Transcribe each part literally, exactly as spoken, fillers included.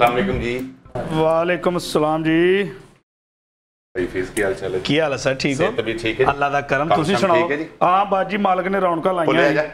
अस्सलाम जी। वालेकुम अस्सलाम जी। फीस की हाल चाल है? की हाल है सर? ठीक हो? तबीयत ठीक है? अल्लाह दा करम। तुसी सुनाओ? हां बाजी मालिक ने रौनक लाइयां हैं।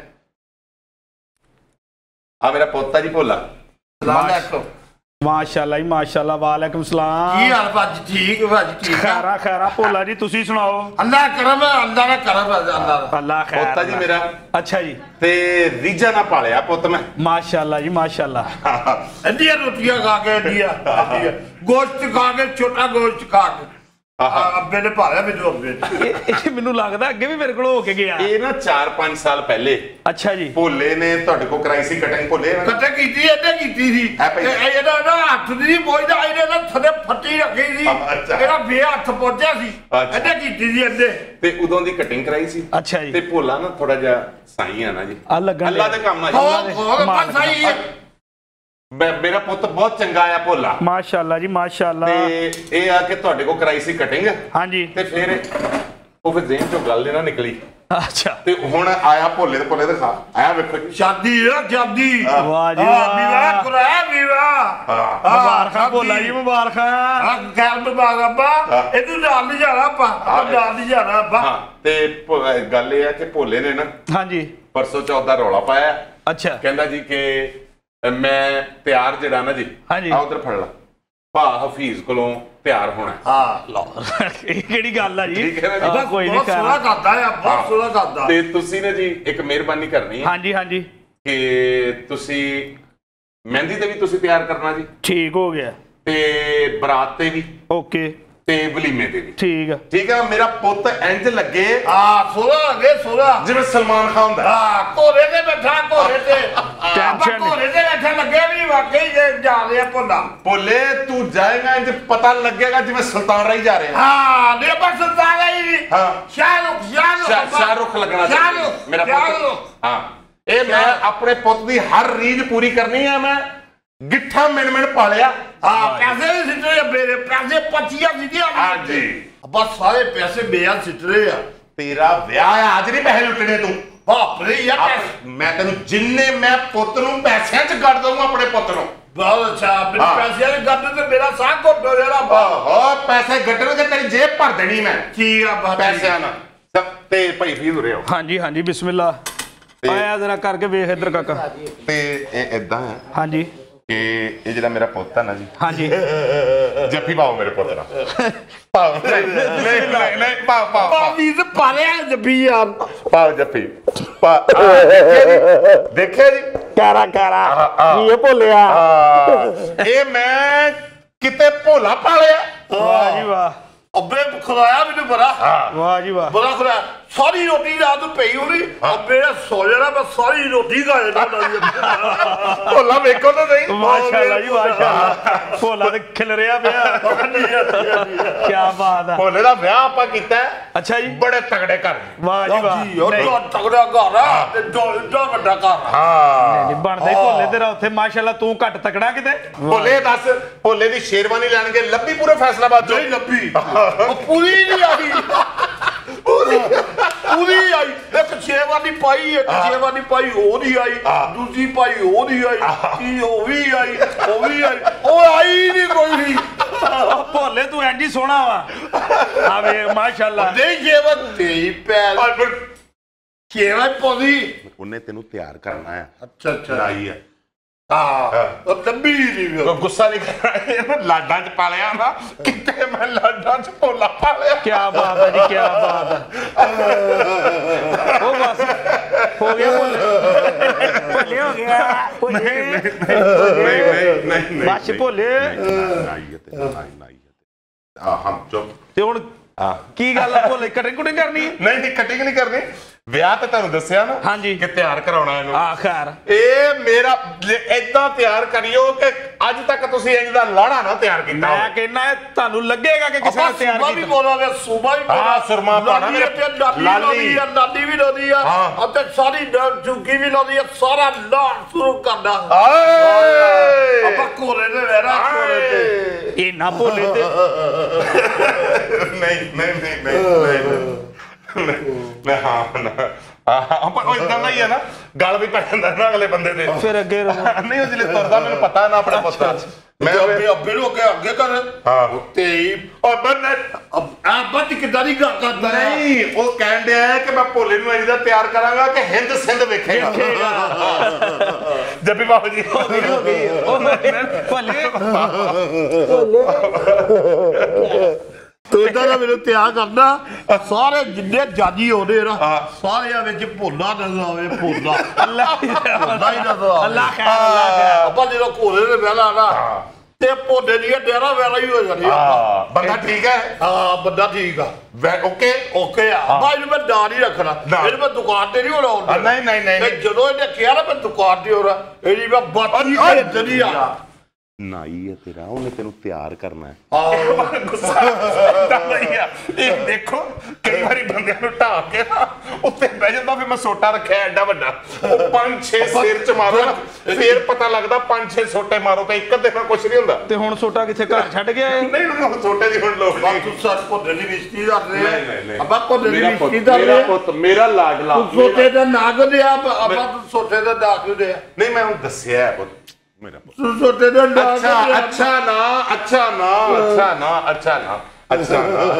हां मेरा पोता जी भोला। सलाम अलैकुम। माशाअल्लाह जी माशाअल्लाह। वालेकुम सलाम। की हाल भाजी? ठीक भाजी ठीक है। खैरा खैरा भोला जी तुसी सुनाओ? अल्लाह करम है, अल्लाह दा करम है, अल्लाह अल्लाह खैर। पोता जी मेरा अच्छा जी ते रीजा ना पालिया पुत मैं। माशाअल्लाह जी माशाअल्लाह। इंडिया रोटियां खा के इंडिया गोश्त खा के छोटा गोश्त खा के अब्बे ने पालिया मैनू अब्बे ये मैनू लगदा अगे भी मेरे कोल हो के गया। ये ना चार पांच साल पहले अच्छा जी भोले ने तुहाडे को कराई सी कटिंग। भोले कटे कीती एने कीती सी ਇਹਦਾ ਨਾ ਹੱਥ ਦੀ ਪਹੁੰਚਦਾ ਇਹਨੇ ਨਾ ਥੱਲੇ ਫੱਟੀ ਰੱਖੀ ਸੀ ਇਹਦਾ ਬੇ ਹੱਥ ਪਹੁੰਚਿਆ ਸੀ ਇਹਨੇ ਕੀਤੀ ਸੀ ਇਹਨੇ ਤੇ ਉਦੋਂ ਦੀ ਕਟਿੰਗ ਕਰਾਈ ਸੀ। ਅੱਛਾ ਜੀ। ਤੇ ਭੋਲਾ ਨਾ ਥੋੜਾ ਜਿਹਾ ਸਾਈ ਆ ਨਾ ਜੀ। ਅੱਲਾ ਦੇ ਕੰਮ ਆ ਜੀ। ਬਹੁਤ ਬਹੁਤ ਸਹੀ ਹੈ। मेरा पुत बहुत चंगा आ भोला माशाअल्लाह जी माशाअल्लाह। ते ये आ कि तुहाडे को कराई सी कटिंग। हां जी। ते फिर ਉਹ ਫਿਰ ਜ਼ੇਨ ਚੋਂ ਗੱਲ ਨਾ ਨਿਕਲੀ। ਅੱਛਾ ਤੇ ਹੁਣ ਆਇਆ ਭੋਲੇ ਤੇ ਭੋਲੇ ਦਿਖਾ ਆਇਆ ਵੇਖੋ ਜੀ ਸ਼ਾਦੀ ਹੈ ਸ਼ਾਦੀ। ਵਾਹ ਜੀ ਵਾਹ ਵਿਆਹ ਕਰਾਇਆ ਵਿਆਹ। ਮੁਬਾਰਕਾਂ ਭੋਲਾ ਜੀ ਮੁਬਾਰਕਾਂ। ਹਾਂ ਖੈਰ ਮੁਬਾਰਕ ਅੱਬਾ ਇਹਨੂੰ ਨਾਲ ਨਹੀਂ ਜਾਣਾ ਆਪਾਂ ਨਾਲ ਨਹੀਂ ਜਾਣਾ ਅੱਬਾ। ਹਾਂ ਤੇ ਗੱਲ ਇਹ ਆ ਕਿ ਭੋਲੇ ਨੇ ਨਾ ਹਾਂਜੀ ਪਰਸੋਂ ਚੌਥ ਦਾ ਰੌਲਾ ਪਾਇਆ। ਅੱਛਾ ਕਹਿੰਦਾ ਜੀ ਕਿ ਮੈਂ ਤਿਆਰ ਜਿਹੜਾ ਨਾ ਜੀ ਆ ਉਧਰ ਫੜ ਲਾ ਭਾ ਹਫੀਜ਼ ਕੋਲੋਂ ਤਿਆਰ ਹੋਣਾ। ਹਾਂ ਲਓ ਇਹ ਕਿਹੜੀ ਗੱਲ ਆ ਜੀ? ਠੀਕ ਹੈ ਨਾ ਜੀ। ਕੋਈ ਨਹੀਂ ਬਹੁਤ ਸੋਹਣਾ ਕਰਦਾ ਆ ਬਹੁਤ ਸੋਹਣਾ ਕਰਦਾ। ਤੇ ਤੁਸੀਂ ਨੇ ਜੀ ਇੱਕ ਮਿਹਰਬਾਨੀ ਕਰਨੀ ਹੈ। ਹਾਂਜੀ ਹਾਂਜੀ ਕਿ ਤੁਸੀਂ ਮਹਿੰਦੀ ਤੇ ਵੀ ਤੁਸੀਂ ਤਿਆਰ ਕਰਨਾ ਜੀ। ਠੀਕ ਹੋ ਗਿਆ। ਤੇ ਬਰਾਤ ਤੇ ਵੀ ਓਕੇ ਤੇ ਵਲੀਮੇ ਤੇ ਵੀ ਠੀਕ ਆ ਠੀਕ ਆ। ਮੇਰਾ ਪੁੱਤ ਇੰਜ ਲੱਗੇ ਹਾਂ ਸੋਹਣਾ ਲੱਗੇ ਸੋਹਣਾ ਜਿਵੇਂ ਸਲਮਾਨ ਖਾਨ ਦਾ। ਹਾਂ ਘੋੜੇ ਤੇ ਬੈਠਾ ਘੋੜੇ ਤੇ ਟੈਨਸ਼ਨ ਘੋੜੇ ਤੇ ਬੈਠਾ ਲੱਗੇ ਵੀ ਵਾਕਈ ਜਾ ਰਿਹਾ ਭੋਲਾ। ਭੋਲੇ ਤੂੰ ਜਾਏਗਾ ਇੰਜ ਪਤਾ ਲੱਗੇਗਾ ਜਿਵੇਂ ਸੁਲਤਾਨ ਰਾਈ ਜਾ ਰਹੇ। ਹਾਂ ਨੇ ਬਸ ਸੁਲਤਾਨ ਰਾਈ। ਹਾਂ ਸ਼ਾਹਰੁਖ ਸ਼ਾਹਰੁਖ ਸ਼ਾਹਰੁਖ ਲੱਗਣਾ ਚਾਹੀਦਾ ਮੇਰਾ ਪੁੱਤ। ਹਾਂ ਇਹ ਮੈਂ ਆਪਣੇ ਪੁੱਤ ਦੀ ਹਰ ਰੀਝ ਪੂਰੀ ਕਰਨੀ ਆ। ਮੈਂ ਗਿੱਠਾ ਮਿਣ ਮਿਣ ਪਾਲਿਆ। ਹਾਂ ਪੈਸੇ ਵੀ ਸਿੱਟੇ ਮੇਰੇ ਪੈਸੇ ਪੱਚੀਆਂ ਸੀਗੀਆਂ। ਹਾਂ ਜੀ ਬਸ ਸਾਰੇ ਪੈਸੇ ਮੇਰਾ ਸਿੱਟੇ ਆ। ਤੇਰਾ ਵਿਆਹ ਆ ਅੱਜ ਨਹੀਂ ਪੈਸੇ ਲੁੱਟਣੇ ਤੂੰ। ਬਾਪਰੇ ਯਾਰ ਮੈਂ ਤੈਨੂੰ ਜਿੰਨੇ ਮੈਂ ਪੁੱਤ ਨੂੰ ਪੈਸਿਆਂ 'ਚ ਕੱਢ ਦਊਂਗਾ ਆਪਣੇ ਪੁੱਤ ਨੂੰ। ਬਹੁਤ ਅੱਛਾ ਮੇਰੇ ਪੈਸਿਆਂ ਦੇ ਗੱਡ ਤੇ ਮੇਰਾ ਸਾਹ ਘੁੱਟ ਹੋ ਜਾਣਾ। ਓਹੋ ਪੈਸੇ ਗੱਡਣਗੇ ਤੇਰੀ ਜੇਬ ਭਰ ਦੇਣੀ ਮੈਂ। ਠੀਕ ਆ ਪੈਸਿਆਂ ਨਾਲ ਸਭ ਤੇ ਭਾਈ ਫੀਸ ਉਰੇ ਆਓ। ਹਾਂਜੀ ਹਾਂਜੀ ਬਿਸਮਿਲ੍ਲਾ ਆਇਆ ਜਰਾ ਕਰਕੇ ਵੇਖ ਇੱਧਰ ਕਾਕਾ। ਤੇ ਇਹ ਇਦਾਂ ਹੈ ਹਾਂਜੀ ਕਿ ਇਹ ਜਿਹੜਾ ਮੇਰਾ ਪੁੱਤ ਹੈ ਨਾ ਜੀ। ਹਾਂਜੀ ਜੱਫੀ ਪਾਓ ਮੇਰੇ ਪੁੱਤ ਨਾਲ। ਪਾਓ ਨਹੀਂ ਨਹੀਂ ਨਹੀਂ ਪਾਓ ਪਾਓ ਪਾਵੀ ਤੇ ਪਾਲਿਆ ਜੱਫੀ ਯਾਰ। ਪਾਓ ਜੱਫੀ ਪਾ ਦੇਖਿਆ ਜੀ ਕਾਰਾ ਕਾਰਾ ਕੀ ਇਹ ਭੋਲਿਆ। ਇਹ ਮੈਂ ਕਿਤੇ ਭੋਲਾ ਪਾਲਿਆ। ਵਾਹ ਜੀ ਵਾਹ। ਅੱਬੇ ਖਲਾਇਆ ਮੈਨੂੰ ਬੜਾ। ਵਾਹ ਜੀ ਵਾਹ ਬੜਾ ਖਲਾਇਆ ਸਾਰੀ ਰੋਟੀ ਰਾਤ ਨੂੰ ਪਈ ਹੋਣੀ। ਅੱਬੇ ਨੇ ਸੋ ਜਾਣਾ ਮੈਂ ਸਾਰੀ ਰੋਟੀ ਖਾ ਜਾਣਾ। ਭੋਲਾ ਵੇਖੋ ਤਾਂ ਸਹੀ। ਮਾਸ਼ਾਅੱਲਾ ਜੀ ਮਾਸ਼ਾਅੱਲਾ। ਭੋਲਾ ਤੇ ਖਿਲ ਰਿਹਾ ਪਿਆ। ਕੀ ਬਾਤ ਹੈ। ਭੋਲੇ ਦਾ ਵਿਆਹ ਆਪਾਂ ਕੀਤਾ। ਅੱਛਾ ਜੀ ਬੜੇ ਤਗੜੇ ਘਰ। ਵਾਹ ਜੀ ਵਾਹ। ਉਹ ਤਗੜਾ ਘਰ ਆ ਤੇ ਏਡਾ ਵੱਡਾ ਘਰ। ਹਾਂ ਨਹੀਂ ਬਣਦਾ ਹੀ ਭੋਲੇ ਤੇਰਾ ਉੱਥੇ ਮਾਸ਼ਾਅੱਲਾ। ਤੂੰ ਘੱਟ ਤਕੜਾ ਕਿਤੇ। ਭੋਲੇ ਦੱਸ ਭੋਲੇ ਦੀ ਸ਼ੇਰਵਾਨੀ ਲੈਣਗੇ ਲੱਭੀ ਪੂਰੇ ਫੈਸਲਾਬਾਦ ਚੋਂ। ਨਹੀਂ ਲੱਭੀ ਉਹ ਪੂਰੀ ਨਹੀਂ ਆਈ। ਪੂਰੀ ਪੂਰੀ ਆਈ। ਇੱਕ ਸ਼ੇਰਵਾਨੀ ਪਾਈ ਇੱਕ ਸ਼ੇਰਵਾਨੀ ਪਾਈ ਉਹ ਨਹੀਂ ਆਈ। ਦੂਜੀ ਪਾਈ ਉਹ ਨਹੀਂ ਆਈ। ਕੀ ਉਹ ਵੀ ਆਈ ਉਹ ਵੀ ਆਈ ਉਹ ਆਈ ਨਹੀਂ ਕੋਈ ਨਹੀਂ। ਭੋਲੇ ਤੂੰ ਐਂਡੀ ਸੋਹਣਾ ਵਾ। ਆ ਵੇ ਮਾਸ਼ਾਅੱਲਾ। ਨਹੀਂ ਸ਼ੇਰਵਾਨੀ ਤੇਰੀ ਪੈਰ ਸ਼ੇਰਵਾਨੀ ਪਾਉਂਦੀ। ਉਹਨੇ ਤੈਨੂੰ ਤਿਆਰ ਕਰਨਾ ਹੈ। ਅੱਛਾ ਅੱਛਾ ਲਾਈ ਹੈ। ਹਾਂ ਉਹ ਲੱਭੀ ਨਹੀਂ। ਗੁੱਸਾ ਨਹੀਂ ਕਰਨਾ। ਲਾਡਾਂ 'ਚ ਪਾਲਿਆ ਨਾ ਕਿਤੇ ਮੈਂ ਲਾਡਾਂ 'ਚ ਭੋਲਾ ਪਾਲਿਆ। ਕੀ ਬਾਤ ਹੈ ਜੀ ਕੀ ਬਾਤ ਹੈ। ਉਹ ਬਸ ਹੋ ਗਿਆ ਭੋਲੇ ਭੋਲੇ ਹੋ ਗਿਆ। ਨਹੀਂ ਨਹੀਂ ਨਹੀਂ ਬਸ ਭੋਲੇ ਆ ਹਮ ਚੁੱਪ। ਤੇ ਹੁਣ ਕੀ ਗੱਲ ਆ ਭੋਲੇ ਕਟਿੰਗ ਕੁਟਿੰਗ ਕਰਨੀ ਹੈ? ਨਹੀਂ ਨਹੀਂ ਕਟਿੰਗ ਨਹੀਂ ਕਰਨੀ। ਵਿਆਹ ਤੇ ਤੁਹਾਨੂੰ ਦੱਸਿਆ ਨਾ ਹਾਂਜੀ ਕਿ ਤਿਆਰ ਕਰਾਉਣਾ ਇਹਨੂੰ। ਆ ਖੈਰ ਇਹ ਮੇਰਾ ਏਦਾਂ ਤਿਆਰ ਕਰਿਓ ਕਿ ਅੱਜ ਤੱਕ ਤੁਸੀਂ ਇੰਜ ਦਾ ਲਾੜਾ ਨਾ ਤਿਆਰ ਕੀਤਾ। ਮੈਂ ਕਹਿੰਦਾ ਤੁਹਾਨੂੰ ਲੱਗੇਗਾ ਕਿ ਕਿਸੇ ਨੇ ਤਿਆਰ ਕੀਤਾ। ਵੀ ਬੋਲਾਂਗੇ ਸੂਬਾ ਵੀ ਹਾਂ ਸੁਰਮਾ ਪਾਣਾ ਲਾਲੀ ਲਾਡੀ ਵੀ ਲਾਉਂਦੀ ਆ ਅਤੇ ਸਾਰੀ ਝੁੱਗੀ ਵੀ ਲਾਉਂਦੀ ਆ। ਸਾਰਾ ਲਾੜ ਸ਼ੁਰੂ ਕਰਦਾ ਆਪਾਂ ਕੋਲੇ ਦੇ ਵੇਰਾ ਕੋਲੇ ਤੇ ਇਹ ਨਾ ਭੋਲੇ ਤੇ ਨਹੀਂ ਨਹੀਂ ਨਹੀਂ ਨਹੀਂ ਨਹੀਂ ਹਾਂ ਹਾਂ ਪਰ ਉਹ ਇਦਾਂ ਦਾ ਹੀ ਹੈ ਨਾ ਗਲ ਵੀ ਪੈ ਜਾਂਦਾ ਨਾ ਅਗਲੇ ਬੰਦੇ ਦੇ ਫਿਰ ਅੱਗੇ ਨਹੀਂ ਉਹ ਜਿਹੜੇ ਤੁਰਦਾ ਮੈਨੂੰ ਪਤਾ ਨਾ ਆਪਣੇ ਪੁੱਤ ਮੈਂ ਅੱਗੇ ਅੱਗੇ ਨੂੰ ਅੱਗੇ ਅੱਗੇ ਕਰ ਹਾਂ ਤੇ ਉਹ ਬੰਦੇ ਆ ਬੱਤ ਕਿਦਾਂ ਦੀ ਗੱਲ ਕਰਦਾ ਨਹੀਂ ਉਹ ਕਹਿਣ ਡਿਆ ਕਿ ਮੈਂ ਭੋਲੇ ਨੂੰ ਇਹਦਾ ਤਿਆਰ ਕਰਾਂਗਾ ਕਿ ਹਿੰਦ ਸਿੰਧ ਵੇਖੇਗਾ ਜੱਬੀ ਬਾਬੂ ਜੀ ਹੋ ਗਈ ਹੋ ਗਈ ਉਹ ਭੋਲੇ ਤੂੰ ਇਦਾਂ ਦਾ ਮੈਨੂੰ ਤਿਆਰ ਕਰਨਾ ਸਾਰੇ ਜਿੰਨੇ ਜਾਜੀ ਆਉਂਦੇ ਨਾ ਸਾਰਿਆਂ ਵਿੱਚ ਭੋਲਾ ਨਜ਼ਰ ਆਵੇ ਭੋਲਾ ਅੱਲਾਹ ਭੋਲਾ ਹੀ ਨਜ਼ਰ ਆਵੇ ਅੱਲਾਹ ਖੈਰ ਅੱਲਾਹ ਖੈਰ ਆਪਾਂ ਜਦੋਂ ਘੋੜੇ ਦੇ ਵਿਆਹ ਨਾ ਤੇ ਭੋਲੇ ਦੀਆਂ ਡੇਰਾ ਵਿਆਹ ਹੀ ਹੋ ਜਾਂਦੀ ਹਾਂ ਬੰਦਾ ਠੀਕ ਹੈ ਹਾਂ ਬੰਦਾ ਠੀਕ ਆ ਓਕੇ ਓਕੇ ਆ ਬਾਈ ਨੂੰ ਮੈਂ ਨਾਂ ਨਹੀਂ ਰੱਖਣਾ ਇਹਨੂੰ ਮੈਂ ਦੁਕਾਨ ਤੇ ਨਹੀਂ ਹੋਣਾ ਨਹੀਂ ਨਹੀਂ ਨਹੀਂ ਜਦੋਂ ਇਹਨੇ ਕਿਹਾ ਨਾ ਮੈਂ ਦੁਕਾਨ ਤੇ ਹੋਣਾ ਇਹਦੀ ਮੈਂ ਬਾਤੀ ਜਦੀ ਆ ਨਾਈ ਹੈ ਤੇਰਾ ਉਹਨੇ ਤੈਨੂੰ ਤਿਆਰ ਕਰਨਾ ਹੈ ਆਹ ਗੁੱਸਾ ਨਹੀਂ ਆ ਇਹ ਦੇਖੋ ਕਈ ਵਾਰੀ ਬੰਦਿਆਂ ਨੂੰ ਢਾ ਕੇ ਨਾ ਉੱਤੇ ਬਹਿ ਜਾਂਦਾ ਫਿਰ ਮੈਂ ਸੋਟਾ ਰੱਖਿਆ ਐਡਾ ਵੱਡਾ ਉਹ ਪੰਜ ਛੇ ਸਿਰ ਚ ਮਾਰੋ ਨਾ ਫੇਰ ਪਤਾ ਲੱਗਦਾ ਪੰਜ ਛੇ ਸੋਟੇ ਮਾਰੋ ਤਾਂ ਇੱਕ ਅੱਧੇ ਨਾਲ ਕੁਛ ਨਹੀਂ ਹੁੰਦਾ ਤੇ ਹੁਣ ਸੋਟਾ ਕਿੱਥੇ ਘਰ ਛੱਡ ਗਿਆ ਇਹ ਨਹੀਂ ਹੁਣ ਸੋਟੇ ਦੀ ਹੁਣ ਲੋਕ ਨਹੀਂ ਤੂੰ ਸੱਚ ਕੋ ਡਲੀ ਰਿਸ਼ਤੀ ਦਾ ਰੇ ਨਹੀਂ ਨਹੀਂ ਨਹੀਂ ਅੱਬਾ ਕੋ ਡਲੀ ਮੇਰਾ ਰਿਸ਼ਤੀ ਦਾ ਮੇਰਾ ਰੇ ਪੁੱਤ ਮੇਰਾ ਲਾਡਲਾ ਤੂੰ ਸੋਟੇ ਦਾ ਨਾਗ ਦੇ ਆ ਅੱਬਾ ਤੂੰ ਸੋਟੇ ਦਾ ਨਾਗ ਦੇ ਆ ਨਹੀਂ ਮੈਂ ਹੁਣ ਦੱਸਿਆ ਹੈ ਪੁੱਤ ਮੇਰਾ ਪੁੱਤ ਤੂੰ ਸੋਟੇ ਦਾ ਨਾਗ ਅੱਛਾ ਅੱਛਾ ਨਾ ਅੱਛਾ ਨਾ ਅੱਛਾ ਨਾ ਅੱਛਾ ਨਾ ਅੱਛਾ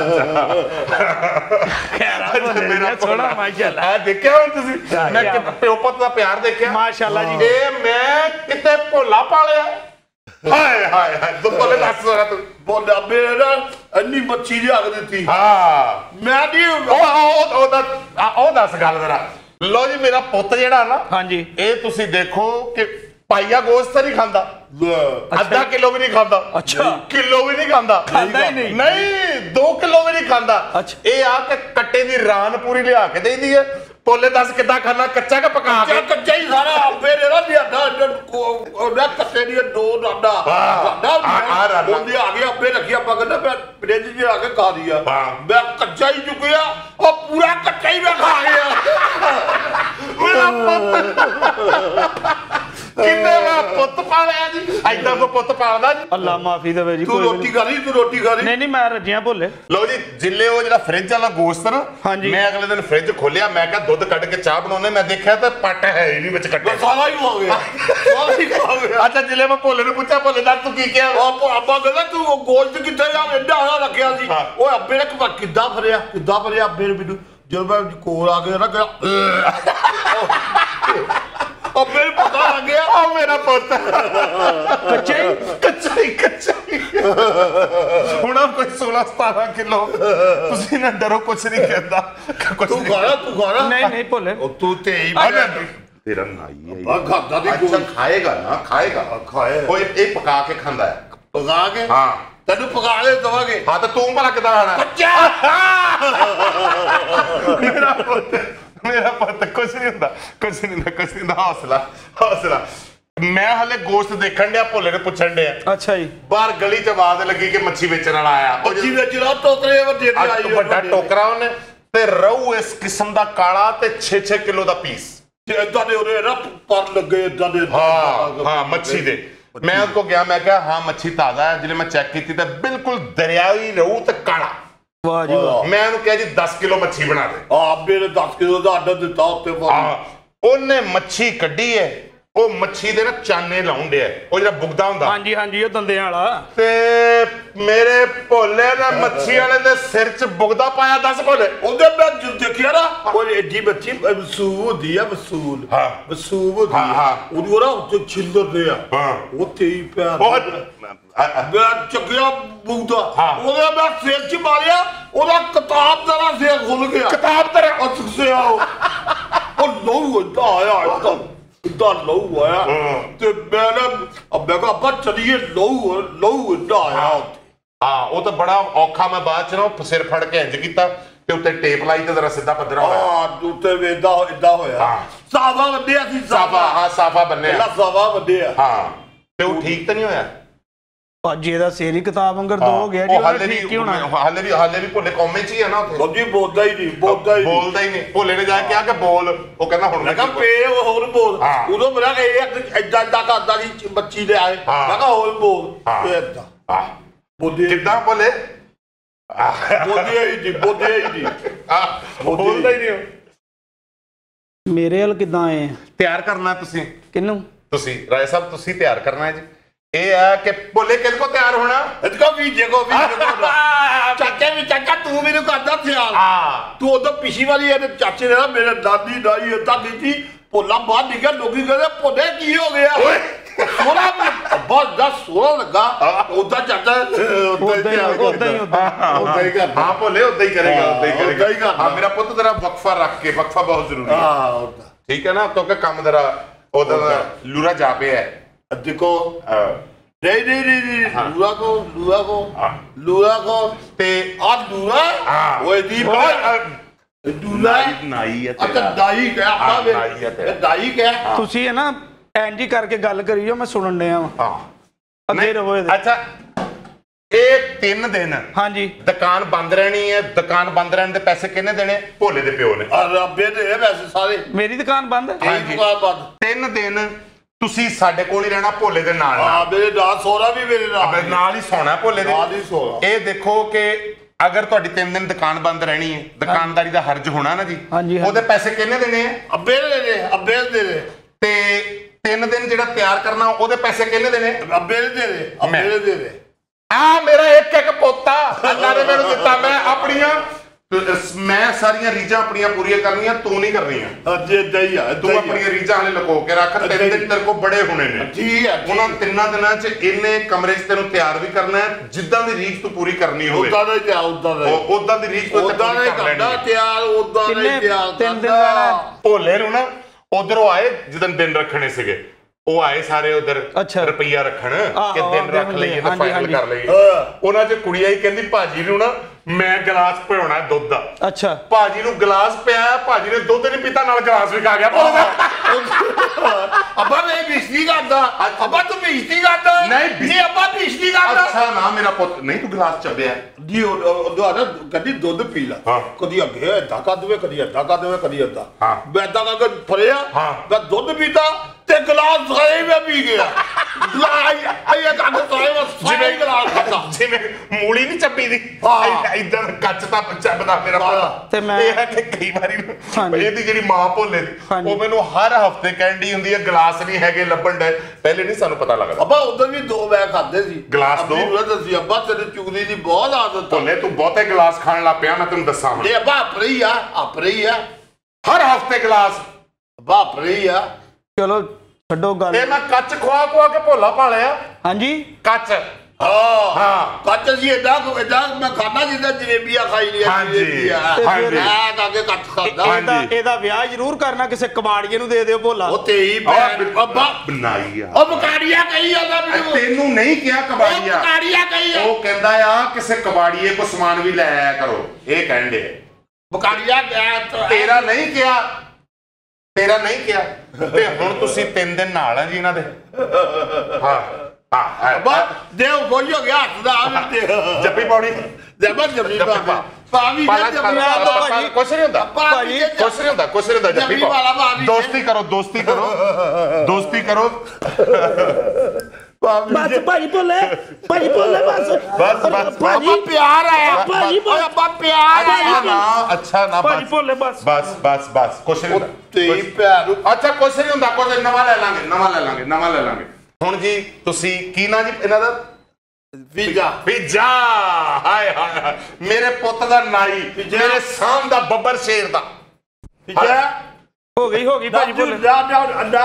ਖੈਰ ਮੇਰਾ ਥੋੜਾ ਮਾਸ਼ਾਅੱਲਾ ਆ ਦੇਖਿਆ ਹੁਣ ਤੁਸੀਂ ਮੈਂ ਕਿ ਪਿਓ ਪੁੱਤ ਦਾ ਪਿਆਰ ਦੇਖਿਆ ਮਾਸ਼ਾਅੱਲਾ ਜੀ ਇਹ ਮੈਂ ਕਿਤੇ ਭੋਲਾ ਪਾਲਿਆ ਹਾਏ ਹਾਏ ਹਾਏ ਤੂੰ ਬੋਲੇ ਦੱਸ ਜ਼ਰਾ ਤੂੰ ਬੋਲਾ ਮੇਰਾ ਇੰਨੀ ਮੱਛੀ ਲਿਆ ਕੇ ਦਿੱਤੀ ਹਾਂ ਮੈਂ ਨਹੀਂ ਉਹ ਉਹ ਉਹਦਾ ਉਹ ਦੱਸ ਗੱਲ ਜ਼ਰਾ ਲੋ ਜੀ ਮੇਰਾ ਪੁੱਤ ਜਿਹੜਾ ਨਾ ਹਾਂਜੀ ਇਹ ਤੁਸੀਂ ਦੇਖੋ ਕਿ ਪਾਈਆ ਗੋਸ਼ਤ ਨਹੀਂ ਖਾਂਦਾ ਅੱਧਾ ਕਿਲੋ ਵੀ ਨਹੀਂ ਖਾਂਦਾ ਅੱਛਾ ਕਿਲੋ ਵੀ ਨਹੀਂ ਖਾਂਦਾ ਖਾਂਦਾ ਹੀ ਨਹੀਂ ਨਹੀਂ ਦੋ ਕਿਲੋ ਵੀ ਨਹੀਂ ਖਾਂਦਾ ਅੱਛਾ ਇਹ ਆ ਕਿ ਕੱਟੇ ਦੀ ਰਾਨ ਪੂਰੀ ਲਿਆ ਕੇ ਦੇਈਦੀ ਹੈ ਪੋਲੇ ਦੱਸ ਕਿੱਦਾਂ ਖਾਣਾ ਕੱਚਾ ਕਿ ਪਕਾ ਕੇ ਕੱਚਾ ਹੀ ਸਾਰਾ ਆਪੇ ਦੇ ਨਾ ਲਿਆਦਾ ਉਹਦਾ ਕੱਟੇ ਦੀ ਦੋ ਡਾਡਾ ਡਾਡਾ ਉਹਦੇ ਆ ਗਿਆ ਆਪੇ ਰੱਖਿਆ ਆਪਾਂ ਕਹਿੰਦਾ ਮੈਂ ਫ੍ਰਿਜ 'ਚ ਆ ਕੇ ਖਾ ਲਿਆ ਮੈਂ ਕੱਚਾ ਹੀ ਚੁੱਕਿਆ ਉਹ ਪੂਰਾ ਕੱਚਾ ਹੀ ਮੈਂ ਖਾ ਗਿਆ ਮੇਰਾ ਪੁੱਤ ਕਿੰਨੇ ਵਾ ਪੁੱਤ ਪਾਲਿਆ ਜੀ ਐਦਾਂ ਕੋ ਪੁੱਤ ਪਾਲਦਾ ਜੀ ਅੱਲਾ ਮਾਫੀ ਦੇਵੇ ਜੀ ਤੂੰ ਰੋਟੀ ਖਾ ਲਈ ਤੂੰ ਰੋਟੀ ਖਾ ਲਈ ਨਹੀਂ ਨਹੀਂ ਮੈਂ ਰੱਜਿਆ ਭੋਲੇ ਲਓ ਜੀ ਜਿੱਲੇ ਉਹ ਜਿਹੜਾ ਫ੍ਰਿਜ ਵਾਲਾ ਗੋਸ਼ਤ ਨਾ ਹਾਂਜੀ ਮੈਂ ਅਗਲੇ ਦਿਨ ਫ੍ਰਿਜ ਖੋਲਿਆ ਮੈਂ ਕਿਹਾ ਦੁੱਧ ਕੱਢ ਕੇ ਚਾਹ ਬਣਾਉਣੇ ਮੈਂ ਦੇਖਿਆ ਤਾਂ ਪੱਟ ਹੈ ਹੀ ਨਹੀਂ ਵਿੱਚ ਕੱਟਿਆ ਸਾਰਾ ਹੀ ਹੋ ਗਿਆ ਸਾਰਾ ਹੀ ਹੋ ਗਿਆ ਅੱਛਾ ਜਿੱਲੇ ਮੈਂ ਭੋਲੇ ਨੂੰ ਪੁੱਛਿਆ ਭੋਲੇ ਦਾ ਤੂੰ ਕੀ ਕਿਹਾ ਉਹ ਆਪਾਂ ਕਹਿੰਦਾ ਤੂੰ ਗੋਸ਼ਤ ਕਿੱਥੇ ਜਾ ਐਡਾ ਆ ਰੱਖਿਆ ਸੀ ਓਏ ਅੱਬੇ ਨੇ ਕਿੱਦਾਂ ਫਰਿਆ ਕਿੱਦਾਂ ਫਰਿਆ ਅੱਬੇ ਨੇ ਮੈਨੂੰ ਜਦੋਂ ਮੈਂ ਕੋਲ ਆ ਗਿਆ ਨਾ ਕਿਹਾ ਅੱਬੇ ਨੂੰ ਪਤਾ ਲੱਗ ਗਿਆ ਉਹ ਮੇਰਾ ਪੁੱਤ ਕੱਚਾ ਹੀ ਕੱਚਾ ਹੀ ਕੱਚਾ ਹੀ ਹੁਣ ਆਪ ਕੋਈ ਸੋਲਾਂ ਸਤਾਰਾਂ ਕਿਲੋ ਤੁਸੀਂ ਨਾ ਡਰੋ ਕੁਛ ਨਹੀਂ ਕਹਿੰਦਾ ਤੂੰ ਖਾਣਾ ਤੂੰ ਖਾਣਾ ਨਹੀਂ ਨਹੀਂ ਭੋਲੇ ਉਹ ਤੂੰ ਤੇ ਹੀ ਤੇਰਾ ਨਾਈ ਹੈ ਆ ਖਾਦਾ ਦੀ ਅੱਛਾ ਖਾਏਗਾ ਨਾ ਖਾਏਗਾ ਖਾਏ ਉਹ ਇਹ ਪਕਾ ਕੇ ਖਾਂਦਾ ਹੈ ਪਕਾ ਕੇ ਹਾਂ ਤੈਨੂੰ ਪਕਾ ਕੇ ਦਵਾਂਗੇ ਹਾਂ ਤਾਂ ਤੂੰ ਭਲਾ ਕਿੱਦਾਂ ਖਾਣਾ ਕੱਚਾ ਮੇਰਾ ਪੁੱਤ ਮੇਰਾ ਪੁੱਤ ਕੁਛ ਨਹੀਂ ਹੁੰਦਾ ਕੁਛ ਨਹੀਂ ਹੁੰਦਾ ਕੁਛ ਨਹੀਂ ਹੁੰਦਾ ਹੌਸਲਾ ਹੌਸਲਾ ਮੈਂ ਹਲੇ ਗੋਸ਼ਤ ਦੇਖਣ ਡਿਆ ਭੋਲੇ ਨੂੰ ਪੁੱਛਣ ਡਿਆ ਅੱਛਾ ਜੀ ਬਾਹਰ ਗਲੀ ਚ ਆਵਾਜ਼ ਲੱਗੀ ਕਿ ਮੱਛੀ ਵੇਚਣ ਵਾਲਾ ਆਇਆ ਮੱਛੀ ਵੇਚਣਾ ਟੋਕਰੇ ਵੱਡੇ ਤੇ ਆਈ ਵੱਡਾ ਟੋਕਰਾ ਉਹਨੇ ਤੇ ਰਹੂ ਇਸ ਕਿਸਮ ਦਾ ਕਾਲਾ ਤੇ ਛੇ ਛੇ ਕਿਲੋ ਦਾ ਪੀਸ ਤੇ ਇਦਾਂ ਦੇ ਉਹਦੇ ਨਾ ਪਰ ਲੱਗੇ ਇਦਾਂ ਦੇ ਹਾਂ ਹਾਂ ਮੱਛੀ ਦੇ ਮੈਂ ਉਸ ਕੋ ਗਿਆ ਮੈਂ ਕਿਹਾ ਹਾਂ ਮੱਛੀ ਤਾਜ਼ਾ ਹੈ ਜਿਹਨੇ ਮੈਂ ਚੈੱਕ ਕੀਤੀ ਤਾਂ ਬਿਲਕੁਲ ਦਰਿਆਈ ਰਹੂ ਤੇ ਕਾਲਾ ਵਾਹ ਜੀ ਵਾਹ ਮੈਂ ਉਹਨੂੰ ਕਿਹਾ ਜੀ ਦਸ ਕਿਲੋ ਮੱਛੀ ਬਣਾ ਦੇ ਆ ਮੇਰੇ ਦਸ ਕਿਲੋ ਦਾ ਆਰਡਰ ਦਿੱਤਾ ਉੱਤੇ ਹਾਂ ਉਹਨੇ ਮੱਛੀ ਕੱਢੀ ਹੈ ਉਹ ਮੱਛੀ ਦੇ ਨਾ ਚਾਨੇ ਲਾਉਣ ਡਿਆ ਉਹ ਜਿਹੜਾ ਬੁਗਦਾ ਹੁੰਦਾ ਹਾਂਜੀ ਹਾਂਜੀ ਉਹ ਦੰਦਿਆਂ ਵਾਲਾ ਤੇ ਮੇਰੇ ਭੋਲੇ ਨੇ ਮੱਛੀ ਵਾਲੇ ਦੇ ਸਿਰ 'ਚ ਬੁਗਦਾ ਪਾਇਆ ਦਸ ਭੋਲੇ ਉਹਦੇ ਮੈਂ ਦੇਖਿਆ ਨਾ ਉਹ ਏਡੀ ਬੱਚੀ ਵਸੂਲ ਹੁੰਦੀ ਆ ਵਸੂਲ ਹਾਂ ਵਸੂਲ ਹੁੰਦੀ ਹਾਂ ਹਾਂ ਉਹਦੀ ਉਹਦਾ ਉੱਤੇ ਛਿੰਦਰ ਦੇ ਆ ਹਾਂ ਉੱਥੇ ਹੀ ਪਿਆ ਬਹੁਤ ਮੈਂ ਚੱਕਿਆ ਬੁਗਦਾ ਉਹਦੇ ਮੈਂ ਸਿਰ 'ਚ ਮਾਰਿਆ ਉਹਦਾ ਕਿਤਾਬ ਦਾ ਸਿਰ ਖੁੱਲ ਗਿਆ ਕਿਤਾਬ ਤੇਰਾ ਉਹ ਸੁਸਿਆ ਉਹ ਲਹੂ ਇੱਦਾਂ ਆਇਆ ਇੱਦਾਂ ਇੱਦਾਂ ਲਹੂ ਆਇਆ ਤੇ ਮੈਂ ਨਾ ਅੱਬੇ ਕੋ ਅੱਬਾ ਚਲੀਏ ਲਹੂ ਲਹੂ ਇੱਦਾਂ ਆਇਆ ਹਾਂ ਉਹ ਤਾਂ ਬੜਾ ਔਖਾ ਮੈਂ ਬਾਅਦ ਚ ਨਾ ਸਿਰ ਫੜ ਕੇ ਇੰਜ ਕੀਤਾ ਤੇ ਉੱਤੇ ਟੇਪ ਲਾਈ ਤੇ ਜ਼ਰਾ ਸਿੱਧਾ ਪੱਧਰਾ ਹੋਇਆ ਹਾਂ ਉੱਤੇ ਵੇਦਾ ਇੱਦਾਂ ਹੋਇਆ ਸਾਵਾ ਵੱਡਿਆ ਸੀ ਸਾਫਾ ਹਾਂ ਸਾਫਾ ਬੰਨਿਆ ਪਹਿਲਾਂ ਸਾਵਾ ਵੱਡਿਆ ਹਾਂ ਤੇ ਉਹ ਠੀਕ ਤਾਂ ਨਹੀਂ ਹੋਇਆ ਅੱਜ ਇਹਦਾ ਸਿਰ ਹੀ ਕਿਤਾਬ ਵਾਂਗਰ ਦੋ ਹੋ ਗਿਆ ਜੀ ਉਹ ਹਾਲੇ ਠੀਕ ਵੀ ਕੀ ਹੋਣਾ ਹਾਲੇ ਵੀ ਹਾਲੇ ਵੀ ਭੋਲੇ ਕੌਮੇ ਚ ਹੀ ਆ ਨਾ ਉੱਥੇ ਬੱਜੀ ਬੋਲਦਾ ਹੀ ਨਹੀਂ ਬੋਲਦਾ ਹੀ ਬੋਲਦਾ ਹੀ ਨਹੀਂ ਭੋਲੇ ਨੇ ਜਾ ਕੇ ਕਿਹਾ ਕਿ ਬੋਲ ਉਹ ਕਹਿੰਦਾ ਹੁਣ ਮੈਂ ਕਿਹਾ ਪੇ ਹੋਰ ਬੋਲ ਉਦੋਂ ਮੇਰਾ ਇਹ ਏਦਾਂ ਏਦਾਂ ਕਰਦਾ ਸੀ ਬੱਚੀ ਦੇ ਆਏ ਮੈਂ ਕਿਹਾ ਹੋਰ ਬੋਲ ਤੇ ਏਦਾਂ ਬੋਲੇ ਕਿੱਦਾਂ ਭੋਲੇ ਬੋਲੇ ਹੀ ਨਹੀਂ ਬੋਲੇ ਹੀ ਨਹੀਂ ਬੋਲਦਾ ਹੀ ਨਹੀਂ ਮੇਰੇ ਵੱਲ ਕਿੱਦਾਂ ਆਏ ਆ? ਤਿਆਰ ਕਰਨਾ ਤੁਸੀਂ ਕਿਹਨੂੰ? ਤੁਸੀਂ ਰਾਏ ਸਾਹਿਬ ਤੁਸੀਂ ਤਿਆਰ ਕਰਨਾ ਹੈ ਜੀ। ਇਹ ਹੈ ਕਿ ਭੋਲੇ ਕਿਹਦੇ ਕੋ ਤਿਆਰ ਹੋਣਾ? ਇਤਕੋ ਵੀ ਜਗੋ ਵੀ ਚਾਚੇ ਵੀ ਚਾਚਾ ਤੂੰ ਮੈਨੂੰ ਕਰਦਾ ਖਿਆਲ ਹਾਂ ਤੂੰ ਉਦੋਂ ਪਿਛੀ ਵਾਲੀ ਇਹਦੇ ਚਾਚੇ ਨੇ ਨਾ ਮੇਰੇ ਦਾਦੀ ਦਾਈ ਏਦਾਂ ਕੀਤੀ ਭੋਲਾ ਬਾਹਰ ਨਿਕਲ ਲੋਕੀ ਕਹਿੰਦੇ ਭੋਲੇ ਕੀ ਹੋ ਗਿਆ ਓਏ ਸੋਹਣਾ ਬਹੁਤ ਦਾ ਸੋਹਣਾ ਲੱਗਾ ਉਦਾਂ ਚਾਚਾ ਉਦਾਂ ਹੀ ਉਦਾਂ ਹੀ ਉਦਾਂ ਹੀ ਕਰਦਾ ਹਾਂ ਭੋਲੇ ਉਦਾਂ ਹੀ ਕਰੇਗਾ ਉਦਾਂ ਹੀ ਉਦਾਂ ਹੀ ਕਰੇਗਾ ਕਰਦਾ। ਹਾਂ ਮੇਰਾ ਪੁੱਤ ਤੇਰਾ ਵਕਫਾ ਰੱਖ ਕੇ ਵਕਫਾ ਬਹੁਤ ਜ਼ਰੂਰੀ ਹੈ ਹਾਂ ਉਦਾਂ ਠੀਕ ਹੈ ਨਾ ਕਿਉਂਕਿ ਕੰਮ ਤੇਰਾ ਉਹਦਾ ਦਾ ਲੂਰਾ ਜਾ ਪਿਆ ਹੈ ਦੇਖੋ ਹਾਂ। ਨਹੀਂ ਨਹੀਂ ਨਹੀਂ ਹਾਂ। ਲੂਆ ਕੋ ਲੂਆ ਕੋ ਹਾਂ। ਲੂਆ ਕੋ ਤੇ ਆ ਲੂਆ ਹਾਂ। ਓਏ ਦੀ ਦੂਲਾ ਨਾਈ ਹੈ ਅੱਛਾ ਤੇਰਾ ਦਾਈ ਕਹਿ ਹਾਂ, ਆਪਾਂ ਦਾਈ ਹੈ ਤੇਰਾ। ਵੇ ਦਾਈ ਕਹਿ ਤੁਸੀਂ ਹੈ ਨਾ ਐਂਜੀ ਕਰਕੇ ਗੱਲ ਕਰੀ ਜੋ ਮੈਂ ਸੁਣਨ ਡਿਆ ਵਾਂ ਹਾਂ ਅੱਗੇ ਰਹੋ ਇਹਦੇ। ਅੱਛਾ ਇਹ ਤਿੰਨ ਦਿਨ ਹਾਂਜੀ ਦੁਕਾਨ ਬੰਦ ਰਹਿਣੀ ਹੈ ਦੁਕਾਨ ਬੰਦ ਰਹਿਣ ਦੇ ਪੈਸੇ ਕਿਹਨੇ ਦੇਣੇ? ਭੋਲੇ ਦੇ ਪਿਓ ਨੇ। ਆ ਰੱਬੇ ਦੇ ਵੈਸੇ ਸਾਰੇ ਮੇਰੀ ਦੁਕਾਨ ਬੰਦ ਹੈ? ਇਹ ਦੁਕਾਨ ਬੰਦ ਤਿੰਨ ਦਿਨ ਤੁਸੀਂ ਸਾਡੇ ਕੋਲ ਹੀ ਰਹਿਣਾ ਭੋਲੇ ਦੇ ਨਾਲ ਆ ਮੇਰੇ ਨਾਲ ਸੋਹਰਾ ਵੀ ਮੇਰੇ ਨਾਲ ਨਾਲ ਨਾਲ ਹੀ ਸੌਣਾ ਭੋਲੇ ਦੇ ਨਾਲ ਹੀ ਸੋਹਰਾ ਇਹ ਦੇਖੋ ਕਿ ਅਗਰ ਤੁਹਾਡੀ ਤਿੰਨ ਦਿਨ ਦੁਕਾਨ ਬੰਦ ਰਹਿਣੀ ਹੈ ਦੁਕਾਨਦਾਰੀ ਦਾ ਹਰਜ ਹੋਣਾ ਨਾ ਜੀ ਹਾਂਜੀ, ਹਾਂਜੀ। ਉਹਦੇ ਪੈਸੇ ਕਿਹਨੇ ਦੇਣੇ ਆ? ਅੱਬੇ ਦੇ ਦੇ ਅੱਬੇ ਦੇ ਦੇ ਤੇ ਤਿੰਨ ਦਿਨ ਜਿਹੜਾ ਤਿਆਰ ਕਰਨਾ ਉਹਦੇ ਪੈਸੇ ਕਿਹਨੇ ਦੇਣੇ? ਅੱਬੇ ਦੇ ਦੇ ਅੱਬੇ ਦੇ ਦੇ ਦੇ ਆ ਮੇਰਾ ਇੱਕ ਇੱਕ ਪੋਤਾ ਅੱਲਾ ਨੇ ਮੈਨੂੰ ਦਿੱਤਾ ਮੈਂ ਆਪਣੀਆਂ ਮੈਂ ਸਾਰੀਆਂ ਰੀਝਾਂ ਆਪਣੀਆਂ ਪੂਰੀਆਂ ਕਰਨੀਆਂ ਤੂੰ ਨਹੀਂ ਕਰਨੀਆਂ ਅੱਜ ਇਦਾਂ ਹੀ ਆ ਤੂੰ ਆਪਣੀਆਂ ਰੀਝਾਂ ਹਲੇ ਲੁਕੋ ਕੇ ਰੱਖ ਤਿੰਨ ਦਿਨ ਤੇਰੇ ਕੋਲ ਬੜੇ ਹੋਣੇ ਨੇ ਠੀਕ ਹੈ ਉਹਨਾਂ ਤਿੰਨਾਂ ਦਿਨਾਂ 'ਚ ਇਹਨੇ ਕਮਰੇ 'ਚ ਤੈਨੂੰ ਤਿਆਰ ਵੀ ਕਰਨਾ ਹੈ ਜਿੱਦਾਂ ਦੀ ਰੀਝ ਤੂੰ ਪੂਰੀ ਕਰਨੀ ਹੋਵੇ ਉਦਾਂ ਦਾ ਤਿਆਰ ਉਦਾਂ ਦਾ ਉਹ ਉਦਾਂ ਦੀ ਰੀਝ ਤੂੰ ਉਦਾਂ ਦਾ ਕਰਦਾ ਤਿਆਰ ਉਦਾਂ ਦਾ ਕਿੰਨੇ ਤਿਆਰ ਤਿੰਨ ਦਿਨ ਕਰਦਾ ਰਹਿਣਾ? ਭੋਲੇ ਨੂੰ ਨਾ ਉਧਰੋਂ ਆਏ ਜਦੋਂ ਦਿਨ ਰੱਖਣੇ ਸੀਗੇ ਉਹ ਆਏ ਸਾਰੇ ਉਧਰ ਅੱਛਾ। ਰੁਪਈਆ ਰੱਖਣ ਆਹੋ, ਕਿ ਦਿਨ ਰੱਖ ਆਹੋ, ਲਈਏ ਤੇ ਹਾਂਜੀ, ਫਾਈਨਲ ਹਾਂਜੀ। ਕਰ ਲਈਏ ਹਾਂ। ਉਹਨਾਂ 'ਚ ਕੁੜੀ ਆਈ ਕਹਿੰਦੀ ਭਾਜੀ ਨੂੰ ਨਾ ਮੈਂ ਗਲਾਸ ਭਿਉਣਾ ਦੁੱਧ ਦਾ ਅੱਛਾ ਭਾਜੀ ਨੂੰ ਗਲਾਸ ਪਿਆ ਭਾਜੀ ਨੇ ਦੁੱਧ ਨਹੀਂ ਪੀਤਾ ਨਾਲ ਗਲਾਸ ਵੀ ਖਾ ਗਿਆ ਭੋਲੇ ਦਾ ਅੱਬਾ ਮੈਂ ਬਿਜਲੀ ਕਰਦਾ ਅੱਬਾ ਤੂੰ ਬਿਜਲੀ ਕਰਦਾ ਨਹੀਂ, ਬਿਜਲੀ- ਨਹੀਂ ਅੱਬਾ ਬਿਜਲੀ ਕਰਦਾ ਅੱਛਾ ਨਾ ਮੇਰਾ ਪੁੱਤ ਨਹੀਂ ਤੂੰ ਗਲਾਸ ਚੱਬਿਆ ਜੀ ਉਹ ਦੁਆਰਾ ਕਦੀ ਦੁੱਧ ਪੀ ਲਾ ਹਾਂ। ਕਦੀ ਅੱਗੇ ਏਦਾਂ ਕਰ ਦੇਵੇ ਕਦੀ ਏਦਾਂ ਕਰ ਦੇਵੇ ਕਦੀ ਏਦਾਂ ਹਾਂ। ਮੈਂ ਏਦਾਂ ਕਰਕੇ ਫੜਿਆ ਹਾਂ। ਮੈਂ ਦੁੱਧ ਪੀਤਾ ਤੇ ਗਲਾਸ ਸਾਰੇ ਮੈਂ ਪੀ ਗਿਆ ਲਾਈ ਆਇਆ ਕੱਢ ਸਾਰੇ ਮੈਂ ਸਾਰੇ ਗਲਾਸ ਖਾਦਾ ਜਿਵੇਂ ਮੂਲੀ ਨਹੀਂ ਚੱਬੀ ਦੀ ਹਾਂ। ਇਦਾਂ ਕੱਚ ਤਾਂ ਚੱਬਦਾ ਮੇਰਾ ਹਾਂ। ਪੁੱਤ ਤੇ ਮੈਂ- ਇਹ ਹੈ ਕਿ ਕਈ ਵਾਰੀ ਹਾਂਜੀ। ਇਹਦੀ ਜਿਹੜੀ ਮਾਂ ਭੋਲੇ ਦੀ ਹਾਂਜੀ। ਉਹ ਮੈਨੂੰ ਹਰ ਹਫਤੇ ਕਹਿੰਦੀ ਹੁੰਦੀ ਹੈ ਗਲਾਸ ਨਹੀਂ ਹੈਗੇ ਲੱਭਣ ਦੇ ਪਹਿਲੇ ਨਹੀਂ ਸਾਨੂੰ ਪਤਾ ਲੱਗਦਾ ਅੱਬਾ ਉਧਰ ਵੀ ਦੋ ਮੈਂ ਖਾਦੇ ਸੀ ਗਲਾਸ ਦੋ? ਅੱਬੀ ਨੂੰ ਦੱਸੀ ਅੱਬਾ ਤੇਰੇ ਚੁਗਲੀ ਦੀ ਬਹੁਤ ਆਦਤ ਆ ਭੋਲੇ ਤੂੰ ਬਹੁਤੇ ਗਲਾਸ ਖਾਣ ਲੱਗ ਪਿਆ ਮੈਂ ਤੈਨੂੰ ਦੱਸਾਂ ਹੁਣ ਇਹ ਅੱਬਾ ਆਪਰੇ ਹੀ ਆ ਆਪਰੇ ਹੀ ਆ ਹਰ ਹਫਤੇ ਗਲਾਸ ਅੱਬਾ ਆਪਰੇ ਹੀ ਆ ਚਲੋ ਛੱਡੋ ਗੱਲ ਇਹ ਮੈਂ ਕੱਚ ਖਵਾ ਖਵਾ ਕੇ ਭੋਲਾ ਭਾਲਿਆ ਹਾਂਜੀ ਕੱਚ ਹਾਂ ਹਾਂ। ਕੱਚ ਸੀ ਏਦਾਂ ਏਦਾਂ ਮੈਂ ਖਾਣਾ ਜਿੱਦਾਂ ਜਲੇਬੀਆਂ ਖਾਈ ਲੀਆਂ ਹਾਂਜੀ। ਜਲੇਬੀਆਂ ਹਾਂਜੀ। ਮੈਂ ਤਾਂ ਕੇ ਕੱਚ ਖਾਦਾ ਇਹਦਾ ਹਾਂਜੀ। ਇਹਦਾ ਵਿਆਹ ਜ਼ਰੂਰ ਕਰਨਾ ਕਿਸੇ ਕਬਾੜੀਏ ਨੂੰ ਦੇ ਦਿਓ ਭੋਲਾ ਉਹ ਤੇਈ ਭੈਣ ਅੱਬਾ ਬਣਾਈ ਆ ਉਹ ਬਕਾੜੀਆ ਕਹੀ ਜਾਂਦਾ ਮੈਨੂੰ ਤੈਨੂੰ ਨਹੀਂ ਕਿਹਾ ਉਹ ਕਬਾੜੀਆ ਬਕਾੜੀਆ ਕਹੀ ਆ ਉਹ ਕਹਿੰਦਾ ਆ ਕਿਸੇ ਕਬਾੜੀਏ ਕੋ ਸਮਾਨ ਵੀ ਲੈ ਆਇਆ ਕਰੋ ਇਹ ਕਹਿੰਦੇ ਬਕਾੜੀਆ ਤੇਰਾ ਨਹੀਂ ਕਿਹਾ ਤੇਰਾ ਨਹੀਂ ਕਿਹਾ ਤੇ ਹੁਣ ਤੁਸੀਂ ਤਿੰਨ ਦਿਨ ਨਾਲ ਆ ਜੀ ਇਹਨਾਂ ਦੇ ਹਾਂ ਹਾਂ ਅੱਬਾ ਦੇਵ ਕੋਈ ਹੋ ਗਿਆ ਹੱਥ ਦਾ ਆ ਵੀ ਜੱਪੀ ਪਾਉਣੀ ਜਬਰ ਜਬਰੀ ਜੱਫੀ ਪਾ ਪਾ। ਪਾਵੀ ਪਾਲਾ- ਜਬਰੀ ਪਾਲਾ- ਵਾਲਾ ਪਾਲਾ- ਭਾਜੀ। ਕੁਛ ਨਹੀਂ ਹੁੰਦਾ ਭਾਜੀ ਕੁਛ ਨਹੀਂ ਹੁੰਦਾ ਕੁਛ ਨਹੀਂ ਹੁੰਦਾ ਜੱਫੀ ਜੱਫੀ ਵਾਲਾ ਪਾਓ ਭਾਜੀ। ਦੋਸਤੀ ਕਰੋ ਦੋਸਤੀ ਕਰੋ ਦੋਸਤੀ ਕਰੋ ਬਸ ਭਾਜੀ ਭੋਲੇ ਭਾਜੀ ਭੋਲੇ ਬਸ ਬਸ ਬਸ ਅੱਬਾ ਪਿਆਰ ਆਇਆ ਭਾਜੀ, ਓਏ ਅੱਬਾ ਪਿਆਰ ਅੱਛਾ ਆਇਆ ਨਾ ਅੱਛਾ ਨਾ ਭਾਜੀ ਬਸ ਭੋਲੇ ਬਸ ਬਸ ਬਸ ਬਸ ਕੁਛ ਨਹੀਂ ਹੁੰਦਾ ਤੇਈ ਭੈਣ ਅੱਛਾ ਕੁਛ ਨਹੀਂ ਹੁੰਦਾ ਕੁਛ ਨਵਾਂ ਲੈ ਲਾਂਗੇ ਨਵਾਂ ਲੈ ਲਾਂਗੇ ਨਵਾਂ ਲੈ ਲਾਂਗੇ ਹੁਣ ਜੀ ਤੁਸੀਂ ਕੀ ਨਾ ਜੀ ਇਹਨਾਂ ਦਾ ਵੀਜ਼ਾ ਪਿੱਜਾ ਹਾਏ ਹਾਏ ਹਾਏ। ਮੇਰੇ ਪੁੱਤ ਦਾ ਨਾਈ ਪਿੱਜਾ। ਮੇਰੇ ਸਾਮ ਦਾ ਬੱਬਰ ਸ਼ੇਰ ਦਾ ਵੀਜ਼ਾ ਹੋ ਗਈ ਹੋ ਗਈ ਭਾਜੀ ਭਾਜੀ ਭੋਲੇ ਜਾ ਜਾ ਅੰਡਾ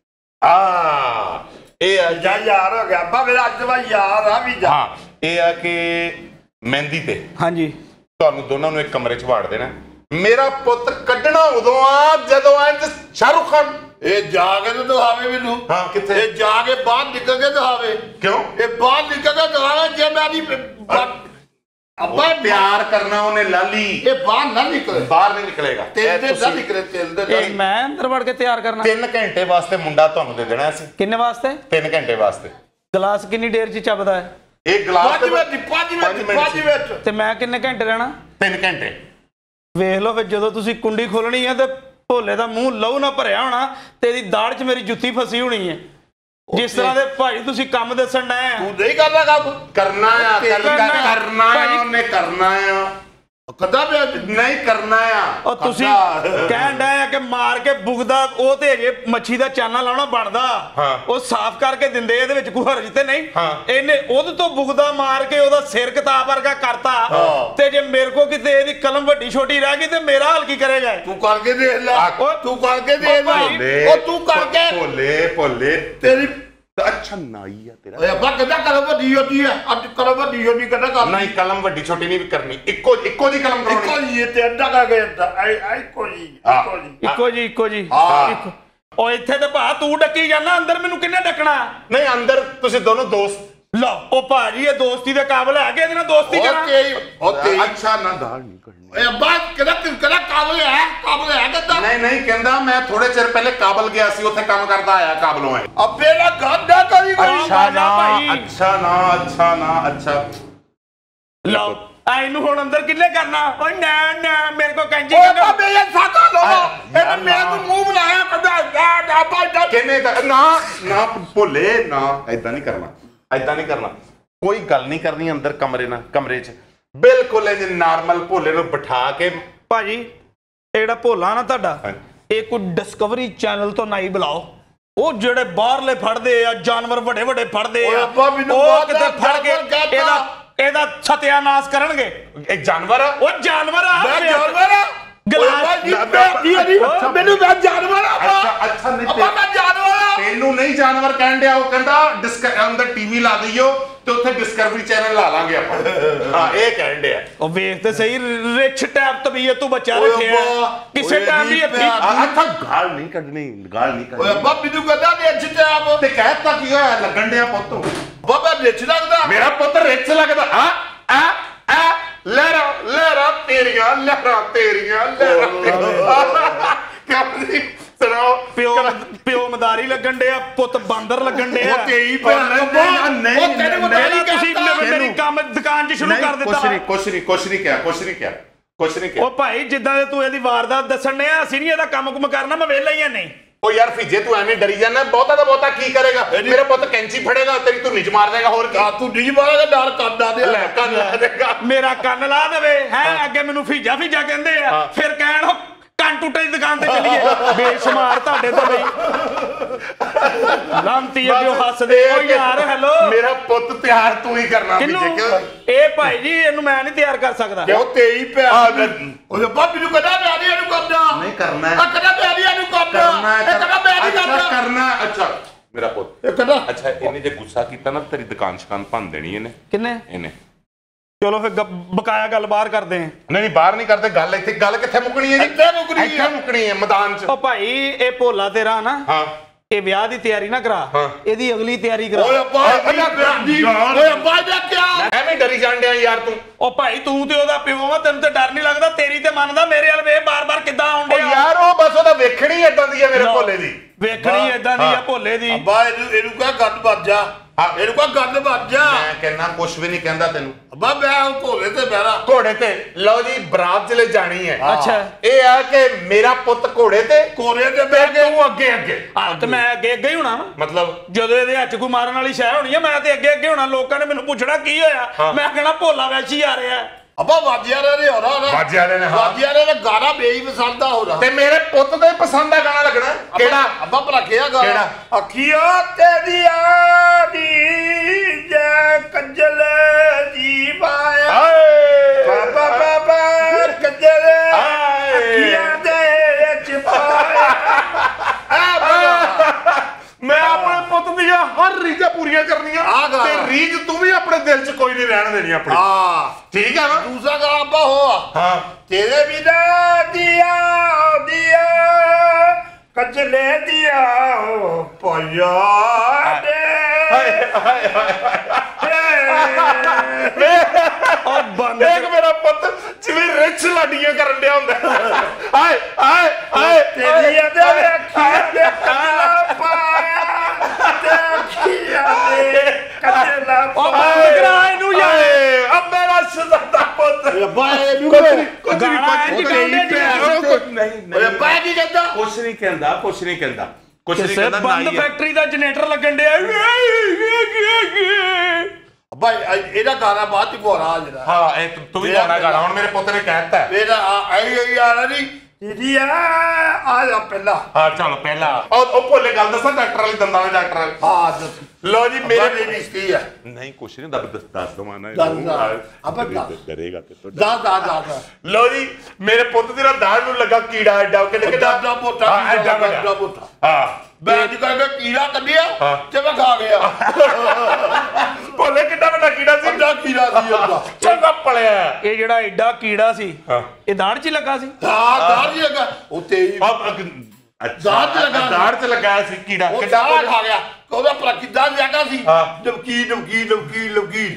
ਆ ਇਹ ਆ ਜਾ ਯਾਰ ਹੋ ਗਿਆ ਅੱਬਾ ਮੇਰਾ ਅੱਜ ਦਾ ਯਾਰ ਆ ਵੀਜ਼ਾ ਹਾਂ ਇਹ ਆ ਕਿ ਮਹਿੰਦੀ ਤੇ ਹਾਂਜੀ ਤੁਹਾਨੂੰ ਦੋਨਾਂ ਨੂੰ ਇੱਕ ਕਮਰੇ 'ਚ ਵਾੜ ਦੇਣਾ ਮੇਰਾ ਪੁੱਤ ਕੱਢਣਾ ਉਦੋਂ ਆ ਜਦੋਂ ਇੰਜ ਸ਼ਾਹਰੁਖ ਖਾਨ ਇਹ ਜਾ ਕੇ ਤੇ ਦਿਖਾਵੇ ਮੈਨੂੰ ਹਾਂ, ਕਿੱਥੇ? ਇਹ ਜਾ ਕੇ ਬਾਹਰ ਨਿਕਲ ਕੇ ਦਿਖਾਵੇ ਕਿਉਂ ਇਹ ਬਾਹਰ ਨਿਕਲ ਕੇ ਦਿਖਾਵੇ ਜੇ ਮੈਂ ਨਹੀਂ ਅੱਬਾ ਪਿਆਰ ਕਰਨਾ ਉਹਨੇ ਲਾਲੀ ਇਹ ਬਾਹਰ ਨਾ ਨਿਕਲੇ ਬਾਹਰ ਨਹੀਂ ਨਿਕਲੇਗਾ ਤੇਲ ਇਹ ਦੇ ਨਾ ਤੁਸੀਂ ਨਿਕਲੇ ਤੇਲ ਦੇ ਇਹ ਮੈਂ ਅੰਦਰ ਵੜ ਕੇ ਤਿਆਰ ਕਰਨਾ ਤਿੰਨ ਘੰਟੇ ਵਾਸਤੇ ਮੁੰਡਾ ਤੁਹਾਨੂੰ ਦੇ ਦੇਣਾ ਅਸੀਂ ਕਿੰਨੇ ਵਾਸਤੇ ਤਿੰਨ ਘੰਟੇ ਵਾਸਤੇ ਗਲਾਸ ਕਿੰਨੀ ਦੇਰ ਚ ਚੱਬਦਾ ਹੈ ਇਹ ਗਲਾਸ ਪੰਜ ਮਿੰਟ ਪੰਜ ਮਿੰਟ ਪੰਜ ਮਿੰਟ ਤੇ ਮੈਂ ਕਿੰਨੇ ਘੰਟੇ ਰਹਿਣਾ ਤਿੰਨ ਘੰਟੇ ਵੇਖ ਲਓ ਫਿਰ ਜਦੋਂ ਤੁਸੀਂ ਕੁੰਡੀ ਖੋਲਣੀ ਹੈ ਤੇ ਭੋਲੇ ਦਾ ਮੂੰਹ ਲਹੂ ਨਾ ਭਰਿਆ ਹੋਣਾ ਤੇ ਇਹਦੀ ਦਾੜ 'ਚ ਮੇਰੀ ਜੁੱਤੀ ਫਸੀ ਹੋਣੀ ਹੈ ਜਿਸ ਤਰ੍ਹਾਂ ਦੇ ਭਾਈ ਤੁਸੀਂ ਕੰਮ ਦੱਸਣ ਡਏ ਆ ਤੂੰ ਨਹੀਂ ਕਰਨਾ ਕੰਮ ਕਰਨਾ ਆ ਤੇਰੀ ਕਰਨਾ ਕਰਨਾ। ਕਰਨਾ ਆ ਭਾਜੀ- ਉਹਨੇ ਕਰਨਾ ਆ ਕਦਾ ਪਿਆ ਨਹੀਂ ਕਰਨਾ ਆ। ਉਹ ਤੁਸੀਂ ਕਹਿਣ ਡਏ ਆ ਕਿ ਮਾਰ ਕੇ ਬੁਗਦਾ ਉਹ ਤੇ ਅਜੇ ਮੱਛੀ ਦਾ ਚਾਨਾ ਲਾਉਣਾ ਬਣਦਾ। ਉਹ ਸਾਫ਼ ਕਰਕੇ ਦਿੰਦੇ ਇਹਦੇ ਵਿੱਚ ਕੋਈ ਹਰਜ ਤੇ ਨਹੀਂ। ਇਹਨੇ ਉਹਦੇ ਤੋਂ ਬੁਗਦਾ ਮਾਰ ਕੇ ਉਹਦਾ ਸਿਰ ਕਿਤਾਬ ਵਰਗਾ ਕਰਤਾ ਤੇ ਜੇ ਮੇਰੇ ਕੋ ਕਿਤੇ ਇਹਦੀ ਕਲਮ ਵੱਡੀ ਛੋਟੀ ਰਹਿ ਗਈ ਤੇ ਮੇਰਾ ਹਾਲ ਕੀ ਕਰੇਗਾ? ਤੂੰ ਕਰਕੇ ਦੇਖ ਲੈ, ਤੂੰ ਕਰਕੇ ਦੇਖ ਲੈ, ਉਹ ਤੂੰ ਕਰਕੇ ਭੋਲੇ ਭੋਲੇ ਤੇਰੀ ਅੱਛਾ ਨਾਈ ਆ ਤੇਰਾ। ਓਏ ਅੱਬਾ ਕਦਾ ਕਲਮ ਵੱਡੀ ਹੁੰਦੀ ਹੈ, ਅੱਜ ਕਲਮ ਵੱਡੀ ਹੁੰਦੀ ਕਦਾ ਕਰ ਨਹੀਂ ਕਲਮ ਵੱਡੀ ਛੋਟੀ ਨਹੀਂ ਵੀ ਕਰਨੀ, ਇੱਕੋ ਇੱਕੋ ਜੀ ਕਲਮ ਕਰਾਉਣੀ। ਇੱਕੋ ਜੀ ਤੇ ਅੱਡਾ ਕਾ ਗਿਆ ਤਾਂ ਆਈ ਆਈ ਕੋਈ ਇੱਕੋ ਜੀ ਇੱਕੋ ਜੀ ਇੱਕੋ ਜੀ ਇੱਕੋ। ਉਹ ਇੱਥੇ ਤੇ ਭਾ ਤੂੰ ਡੱਕੀ ਜਾਣਾ, ਅੰਦਰ ਮੈਨੂੰ ਕਿੰਨੇ ਡੱਕਣਾ? ਨਹੀਂ ਅੰਦਰ ਤੁਸੀਂ ਦੋਨੋਂ ਦੋਸਤ। ਲਓ ਉਹ ਭਾਜੀ ਇਹ ਦੋਸਤੀ ਦੇ ਕਾਬਲ ਹੈ ਕਿ ਇਹਦੇ ਨਾਲ ਦੋਸਤੀ ਕਰਾਂ? ਓਕੇ ਅੱਛਾ ਨਾ ਗਾਲ ਨਹੀਂ ਕੱਢਣੀ। ਓਏ ਅੱਬਾ ਕਦਾ ਕਦਾ ਕਾਬਲ ਹੈ, ਕਾਬਲ ਹੈ ਕਦਾ? ਨਹੀਂ ਨਹੀਂ ਕਹਿੰਦਾ ਮੈਂ ਥੋੜੇ ਚਿਰ ਪਹਿਲੇ ਕਾਬਲ ਗਿਆ ਸੀ, ਉੱਥੇ ਕੰਮ ਕਰਦਾ ਆਇਆ ਕਾਬਲੋਂ ਹੈ। ਅੱਬੇ ਨਾ ਗਾਦਾ ਕਰੀ ਕੋਈ ਅੱਛਾ ਨਾ ਅੱਛਾ ਨਾ ਅੱਛਾ ਨਾ ਅੱਛਾ। ਲਓ ਆ ਇਹਨੂੰ ਹੁਣ ਅੰਦਰ ਕਿੱਲੇ ਕਰਨਾ? ਓਏ ਨਾ ਨਾ ਮੇਰੇ ਕੋ ਕੈਂਚੀ ਓਏ ਅੱਬਾ ਮੇਰੇ ਸਾਥਾ ਲੋ ਇਹਨੇ ਮੇਰੇ ਨੂੰ ਮੂੰਹ ਬਣਾਇਆ ਕਦਾ ਦਾ ਅੱਬਾ ਦਾ ਕਿੰਨੇ ਨਾ ਨਾ ਭੋਲੇ ਨਾ ਐਦਾਂ ਨਹੀਂ ਕਰਨਾ, ਐਦਾਂ ਨਹੀਂ ਕਰਨਾ। ਕੋਈ ਗੱਲ ਨਹੀਂ ਕਰਨੀ ਅੰਦਰ ਕਮਰੇ ਨਾਲ ਕਮਰੇ 'ਚ ਬਿਲਕੁਲ ਇੰਜ ਨਾਰਮਲ ਭੋਲੇ ਨੂੰ ਬਿਠਾ ਕੇ। ਭਾਜੀ ਇਹ ਜਿਹੜਾ ਭੋਲਾ ਨਾ ਤੁਹਾਡਾ ਇਹ ਕੋਈ ਡਿਸਕਵਰੀ ਚੈਨਲ ਤੋਂ ਨਹੀਂ ਬੁਲਾਓ। ਉਹ ਜਿਹੜੇ ਬਾਹਰਲੇ ਫੜਦੇ ਆ ਜਾਨਵਰ ਵੱਡੇ ਵੱਡੇ ਫੜਦੇ ਆ ਉਹ ਕਿਤੇ ਫੜ ਕੇ ਇਹਦਾ ਇਹਦਾ ਸਤਿਆਨਾਸ਼ ਕਰਨਗੇ। ਇਹ ਜਾਨਵਰ ਆ, ਉਹ ਜਾਨਵਰ ਆ, ਮੈਂ ਜਾਨਵਰ ਆ ਮੈਨੂੰ ਮੈਂ ਜਾਨਵਰ ਆ। ਅੱਛਾ ਅੱਛਾ ਨਹੀਂ ਅੱਬਾ ਮੈਂ ਜਾਨਵਰ ਆ। ਤੈਨੂੰ ਨਹੀਂ ਜਾਨਵਰ ਕਹਿਣ ਡਿਆ, ਉਹ ਕਹਿੰਦਾ ਅੰਦਰ ਟੀਵੀ ਲਾ ਦਈਓ ਤੇ ਉੱਥੇ ਡਿਸਕਵਰੀ ਚੈਨਲ ਲਾ ਲਾਂਗੇ ਆਪਾਂ। ਹਾਂ ਇਹ ਕਹਿਣ ਡਿਆ। ਉਹ ਵੇਖ ਤੇ ਸਹੀ ਰਿਚ ਟੈਪ ਤਬੀਅਤ ਤੂੰ ਬੱਚਾ ਰੱਖਿਆ ਕਿਸੇ ਟਾਈਮ ਵੀ ਇੱਥੇ। ਅੱਛਾ ਗਾਲ ਨਹੀਂ ਕੱਢਣੀ, ਗਾਲ ਨਹੀਂ ਕੱਢਣੀ। ਓਏ ਅੱਬਾ ਮੈਨੂੰ ਕਹਿੰਦਾ ਰਿਚ ਟੈਪ ਤੇ ਕਹਿਤਾ ਕੀ ਹੋਇਆ? ਲੱਗਣ ਡਿਆ ਪੁੱਤ। ਬਾਬਾ ਰਿਚ ਲੱਗਦਾ ਮੇਰਾ ਪੁੱਤ ਰਿਚ ਲੱਗਦਾ। ਆ ਆ ਆ ਲਹਿਰਾ ਲਹਿਰਾ ਤੇਰੀਆਂ ਲਹਿਰਾ ਤੇਰੀਆਂ ਲਹਿਰਾ ਤੇਰੀਆਂ। ਸੁਣਾਓ ਪਿਓ ਪਿਓ ਮਦਾਰੀ ਲੱਗਣ ਡਿਆ, ਪੁੱਤ ਬਾਂਦਰ ਲੱਗਣ ਡਿਆ। ਉਹ ਤੇਰੀ ਭੈਣ ਨਹੀਂ ਉਹ ਤੈਨੂੰ ਮਦਾਰੀ ਤੁਸੀਂ ਮੇਰੀ ਕੰਮ ਦੁਕਾਨ 'ਚ ਸ਼ੁਰੂ ਕਰ ਦਿੱਤਾ। ਕੁਛ ਨਹੀਂ ਕੁਛ ਨਹੀਂ ਕੁਛ ਨਹੀਂ ਕਿਹਾ ਕੁਛ ਨਹੀਂ ਕਿਹਾ ਕੁਛ ਨਹੀਂ ਕਿਹਾ। ਉਹ ਭਾਈ ਜਿੱਦਾਂ ਦੇ ਤੂੰ ਇਹਦੀ ਵਾਰਦਾਤ ਦੱਸਣ ਨੇ ਅਸੀਂ ਨਹੀਂ ਇਹਦਾ ਕੰਮ ਕੁਮ ਕਰਨਾ, ਮੈਂ ਵਿਹਲਾ ਹੀ ਆ। ਨਹੀਂ ਉਹ ਯਾਰ ਫਿਜੇ ਤੂੰ ਐਵੇਂ ਡਰੀ ਜਾਂਦਾ, ਬਹੁਤਾ ਤਾਂ ਬਹੁਤਾ ਕੀ ਕਰੇਗਾ? ਮੇਰਾ ਪੁੱਤ ਕੈਂਚੀ ਫੜੇਗਾ ਤੇਰੀ ਧੁੰਨੀ ਚ ਮਾਰ ਦੇਗਾ। ਹੋਰ ਕੀ ਤੂੰ ਡੀ ਮਾਰੇਗਾ ਡਰ ਕਰਦਾ ਦੇ ਲੈ ਕੰਨ ਲਾ ਦੇਗਾ। ਮੇਰਾ ਕੰਨ ਲਾ ਦੇਵੇ ਹੈ। ਅੱਗੇ ਮੈਨੂੰ ਫੀਜਾ ਫੀਜਾ ਕਹਿੰਦੇ ਆ, ਫਿਰ ਕਹਿਣ ਉਹ ਕੰਨ ਟੁੱਟੇ ਦੀ ਦੁਕਾਨ ਤੇ ਚੱਲੀਏ। ਬੇਸ਼ੁਮਾਰ ਤੁਹਾਡੇ ਤੋਂ ਬਈ ਲਾਂਤੀ ਅੱਗੇ ਹੱਸਦੇ। ਓ ਯਾਰ ਹੈਲੋ ਮੇਰਾ ਪੁੱਤ ਤਿਆਰ ਤੂੰ ਹੀ ਕਰਨਾ ਫਿਜੇ। ਕਿਉਂ? ਇਹ ਭਾਈ ਜੀ ਇਹਨੂੰ ਮੈਂ ਨਹੀਂ ਤਿਆਰ ਕਰ ਸਕਦਾ। ਕਿਉਂ ਤੇਰੀ ਭੈਣ ਉਹ ਬਾਬੀ ਨੂੰ ਕਦਾ ਪਿਆਰੀ ਇਹਨੂੰ ਕਰਦਾ ਨਹੀਂ ਕਰਨਾ ਆ ਕਦਾ ਪਿਆਰੀ ਇਹਨੂੰ ਕਰਦਾ ਇਹ ਕਦਾ ਪਿਆਰੀ ਕਰਦਾ ਕਰਨਾ। ਅੱਛਾ ਮੇਰਾ ਪੁੱਤ ਇਹ ਕਦਾ ਅੱਛਾ ਇਹਨੇ ਜੇ ਗੁੱਸਾ ਕੀਤਾ ਨਾ ਤੇਰੀ ਦੁਕਾਨ ਸ਼ਕਾਨ ਭੰਨ ਦੇਣੀ ਇਹਨੇ। ਕਿੰਨੇ? ਇਹਨੇ। ਚਲੋ ਫਿਰ ਬਕਾਇਆ ਗੱਲ ਬਾਹਰ ਕਰਦੇ ਆ। ਨਹੀਂ ਨਹੀਂ ਬਾਹਰ ਨਹੀਂ ਕਰਦੇ ਗੱਲ। ਇੱਥੇ ਗੱਲ ਕਿੱਥੇ ਮੁੱਕਣੀ ਹੈ ਜੀ? ਇੱਥੇ ਮੁੱਕਣੀ ਹੈ। ਇੱਥੇ ਮੁੱਕਣੀ ਹੈ ਮੈਦਾਨ 'ਚ। ਉਹ ਭਾਈ ਇਹ ਭੋਲਾ ਤੇਰਾ ਨਾ ਹਾਂ ਇਹ ਵਿਆਹ ਦੀ ਤਿਆਰੀ ਨਾ ਕਰਾ, ਇਹਦੀ ਅਗਲੀ ਤਿਆਰੀ ਕਰਾ। ਓਏ ਅੱਬਾ ਓਏ ਅੱਬਾ ਦਾ ਕੀ ਐਵੇਂ ਡਰੀ ਜਾਣ ਡਿਆ ਯਾਰ ਤੂੰ। ਉਹ ਭਾਈ ਤੂੰ ਤੇ ਉਹਦਾ ਪਿਓ ਵਾ, ਤੈਨੂੰ ਤੇ ਡਰ ਨਹੀਂ ਲੱਗਦਾ? ਤੇਰੀ ਤੇ ਮੰਨਦਾ, ਮੇਰੇ ਵਾਲ ਵੇ ਬਾਰ-ਬਾਰ ਕਿੱਦਾਂ ਆਉਣ ਡਿਆ ਯਾਰ। ਉਹ ਬਸ ਉਹਦਾ ਵੇਖਣੀ ਏਦਾਂ ਦੀ ਹੈ ਮੇਰੇ ਭੋਲੇ ਦੀ। ਵੇਖਣੀ ਏਦਾਂ ਦੀ ਆ ਭੋਲੇ ਦੀ। ਅੱਬਾ ਇਹਨੂੰ ਇਹਨੂੰ ਕਹ ਗੱਦ ਵੱਜ ਜਾ। ਇਹਨੂੰ ਕਹ ਗੱਦ ਵੱਜ ਜਾ। ਮੈਂ ਕਹਿੰਦਾ ਕੁਛ ਵੀ ਨਹੀਂ ਕਹਿੰਦਾ ਤੈਨੂੰ। ਅੱਬਾ ਮੈਂ ਉਹ ਘੋੜੇ ਤੇ ਬਹਿਰਾ ਘੋੜੇ ਤੇ ਲਓ ਜੀ ਬਰਾਤ ਚਲੇ ਜਾਣੀ ਹੈ। ਅੱਛਾ ਇਹ ਆ ਕਿ ਮੇਰਾ ਪੁੱਤ ਘੋੜੇ ਤੇ ਘੋੜੇ ਤੇ ਬਹਿ ਕੇ ਤੂੰ ਅੱਗੇ ਅੱਗੇ। ਆ ਤੇ ਮੈਂ ਅੱਗੇ ਅੱਗੇ ਹੀ ਹੋਣਾ ਵਾ। ਮਤਲਬ ਜਦੋਂ ਇਹਦੇ ਹੱਥ ਕੋਈ ਮਾਰਨ ਵਾਲੀ ਸ਼ੈ ਹੋਣੀ ਆ ਮੈਂ ਤੇ ਅੱਗੇ ਅੱਗੇ ਹੋਣਾ। ਲੋਕਾਂ ਨੇ ਮੈਨੂੰ ਪੁੱਛਣਾ ਕੀ ਹੋਇਆ, ਮੈਂ ਕਹਿਣਾ ਭੋਲਾ ਵੈਸ਼ੀ ਆ ਰਿਹਾ। ਅੱਬਾ ਵਾਜਿਆ ਰੇ ਹੋ ਰਹਾ ਵਾਜਿਆ ਨੇ ਹਾਂ ਵਾਜਿਆ ਰੇ ਗਾਣਾ ਬੇਈ ਪਸੰਦ ਹੋ ਰਹਾ ਤੇ ਮੇਰੇ ਪੁੱਤ ਦੇ ਪਸੰਦ ਦਾ ਗਾਣਾ ਲੱਗਣਾ। ਕਿਹੜਾ? ਅੱਬਾ ਭਲਾ ਕਿਹੜਾ ਗਾਣਾ? ਕਿਹੜਾ? ਅੱਖੀਆਂ ਤੇਰੀਆਂ ਦੀ ਜੈ ਕੱਜਲ ਜੀ ਪਾਇਆ ਬਾਬਾ ਬਾਬਾ ਕੱਜਲ ਅੱਖੀਆਂ ਦੇ ਵਿੱਚ ਪਾਇਆ। ਮੈਂ ਆਪਣੇ ਪੁੱਤ ਦੀਆਂ ਹਰ ਰੀਝਾਂ ਪੂਰੀਆਂ ਕਰਨੀਆਂ ਤੇ ਰੀਝ ਤੂੰ ਵੀ ਆਪਣੇ ਦਿਲ 'ਚ ਕੋਈ ਨਹੀਂ ਰਹਿਣ ਦੇਣੀ ਆਪਣੀ। ਹਾਂ ਠੀਕ ਹੈ ਨਾ? ਦੂਸਰਾ ਗਾਣਾ ਅੱਬਾ ਹੋ ਹਾਂ ਤੇਰੇ ਬਿਨਾ ਦੀਆ ਦੀਆ ਕੱਜਲੇ ਦੀਆ ਹੋ ਪਾਇਆ ਦੇ ਉਹ ਬੰਦ ਦੇਖ ਮੇਰਾ ਪੁੱਤ ਜਿਵੇਂ ਰਿਚ ਲਾਡੀਆਂ ਕਰਨ ਡਿਆ ਹੁੰਦਾ। ਹਾਏ ਹਾਏ ਹਾਏ ਤੇਰੀਆਂ ਦੇ ਅੱਖੀਆਂ ਦੇ ਕੱਜਲਾ ਪਾਇਆ ਤੇ ਅੱਖੀਆਂ ਦੇ ਕੱਜਲਾ ਉਹ ਬੰਦ ਕਰਾ ਇਹਨੂੰ ਯਾਰ। ਅਬ ਮੇਰਾ ਸ਼ਹਜ਼ਾਦਾ ਪੁੱਤ ਬਾਏ ਨੂੰ ਕੁਝ ਨਹੀਂ ਕੁਝ ਨਹੀਂ ਗਾਣਾ ਇੰਝ ਗਾਉਂਦੇ ਜੀ। ਨਹੀਂ ਓਏ ਬਾਏ ਕੀ ਕਹਿੰਦਾ? ਕੁਝ ਨਹੀਂ ਕਹਿੰਦਾ ਕੁਝ ਨਹੀਂ ਕਹਿੰਦਾ ਕੁਝ ਨਹੀਂ ਕਿਸੇ ਕਹਿੰਦਾ। ਬੰਦ ਫੈਕਟਰੀ ਦਾ ਜਨਰੇਟਰ ਲੱਗਣ ਡਿਆ। भाई ਇਹਦਾ ਗਾਣਾ ਬਾਅਦ ਚ ਗੋਰਾ ਆ ਜਿਹੜਾ ਹਾਂ ਇਹ ਤੂੰ ਵੀ ਗਾਣਾ ਗਾਣਾ ਹੁਣ ਮੇਰੇ ਪੁੱਤ ਨੇ ਕਹਿਤਾ ਮੇਰਾ ਆਈ ਆਈ ਆ ਨਹੀਂ ਦੀਦੀ ਆ ਆ ਜਾ ਪਹਿਲਾਂ ਹਾਂ ਚਲ ਪਹਿਲਾਂ ਉਹ ਉਹ ਭੋਲੇ ਗੱਲ ਦੱਸਾਂ ਡਾਕਟਰ ਵਾਲੀ ਦੰਦਾਂ ਵਾਲੇ ਡਾਕਟਰ ਵਾਲੇ ਹਾਂ ਦੱਸ ਲੋ ਜੀ ਮੇਰੇ ਦੀ ਰਿਸ਼ਤੀ ਹੈ ਨਹੀਂ ਕੁਛ ਨਹੀਂ ਦੱਸ ਦੱਸ ਦਵਾਨਾ ਅਬੇ ਡਰੇਗਾ ਤੇ ਤੋ ਦਾ ਦਾ ਦਾ ਲੋ ਜੀ ਮੇਰੇ ਪੁੱਤ ਦੀ ਨਾ ਦਾੜ ਨੂੰ ਲੱਗਾ ਕੀੜਾ ਐਡਾ ਕਿਤੇ ਕਿੱਡਾ ਦਾ ਮੋਟਾ ਐਡਾ ਵੱਡਾ ਮੋਟਾ ਹਾਂ ਮੈਂ ਅੱਜ ਕਰਕੇ ਕੀੜਾ ਕੱਢਿਆ ਤੇ ਮੈਂ ਖਾ ਗਿਆ ਭੋਲੇ ਕਿੱਡਾ ਵੱਡਾ ਕੀੜਾ ਸੀ ਵੱਡਾ ਕੀੜਾ ਸੀ ਉਹਦਾ ਚੰਗਾ ਪਲਿਆ ਇਹ ਜਿਹੜਾ ਐਡਾ ਕੀੜਾ ਸੀ ਇਹ ਦਾੜ 'ਚ ਹੀ ਲੱਗਾ ਸੀ ਹਾਂ ਦਾੜ ਹੀ ਲੱਗਾ ਉੱਤੇ ਹੀ ਦਾੜ 'ਚ ਲੱਗਾ ਦਾੜ 'ਚ ਲੱਗਾ ਸੀ ਕੀੜਾ ਕਿੱਡਾ ਖਾ ਗਿਆ ਉਹਦਾ ਪਰ ਕਿੱਦਾਂ ਜਗਾ ਸੀ ਨਮਕੀ ਨਮਕੀ ਨਮਕੀ ਨਮਕੀ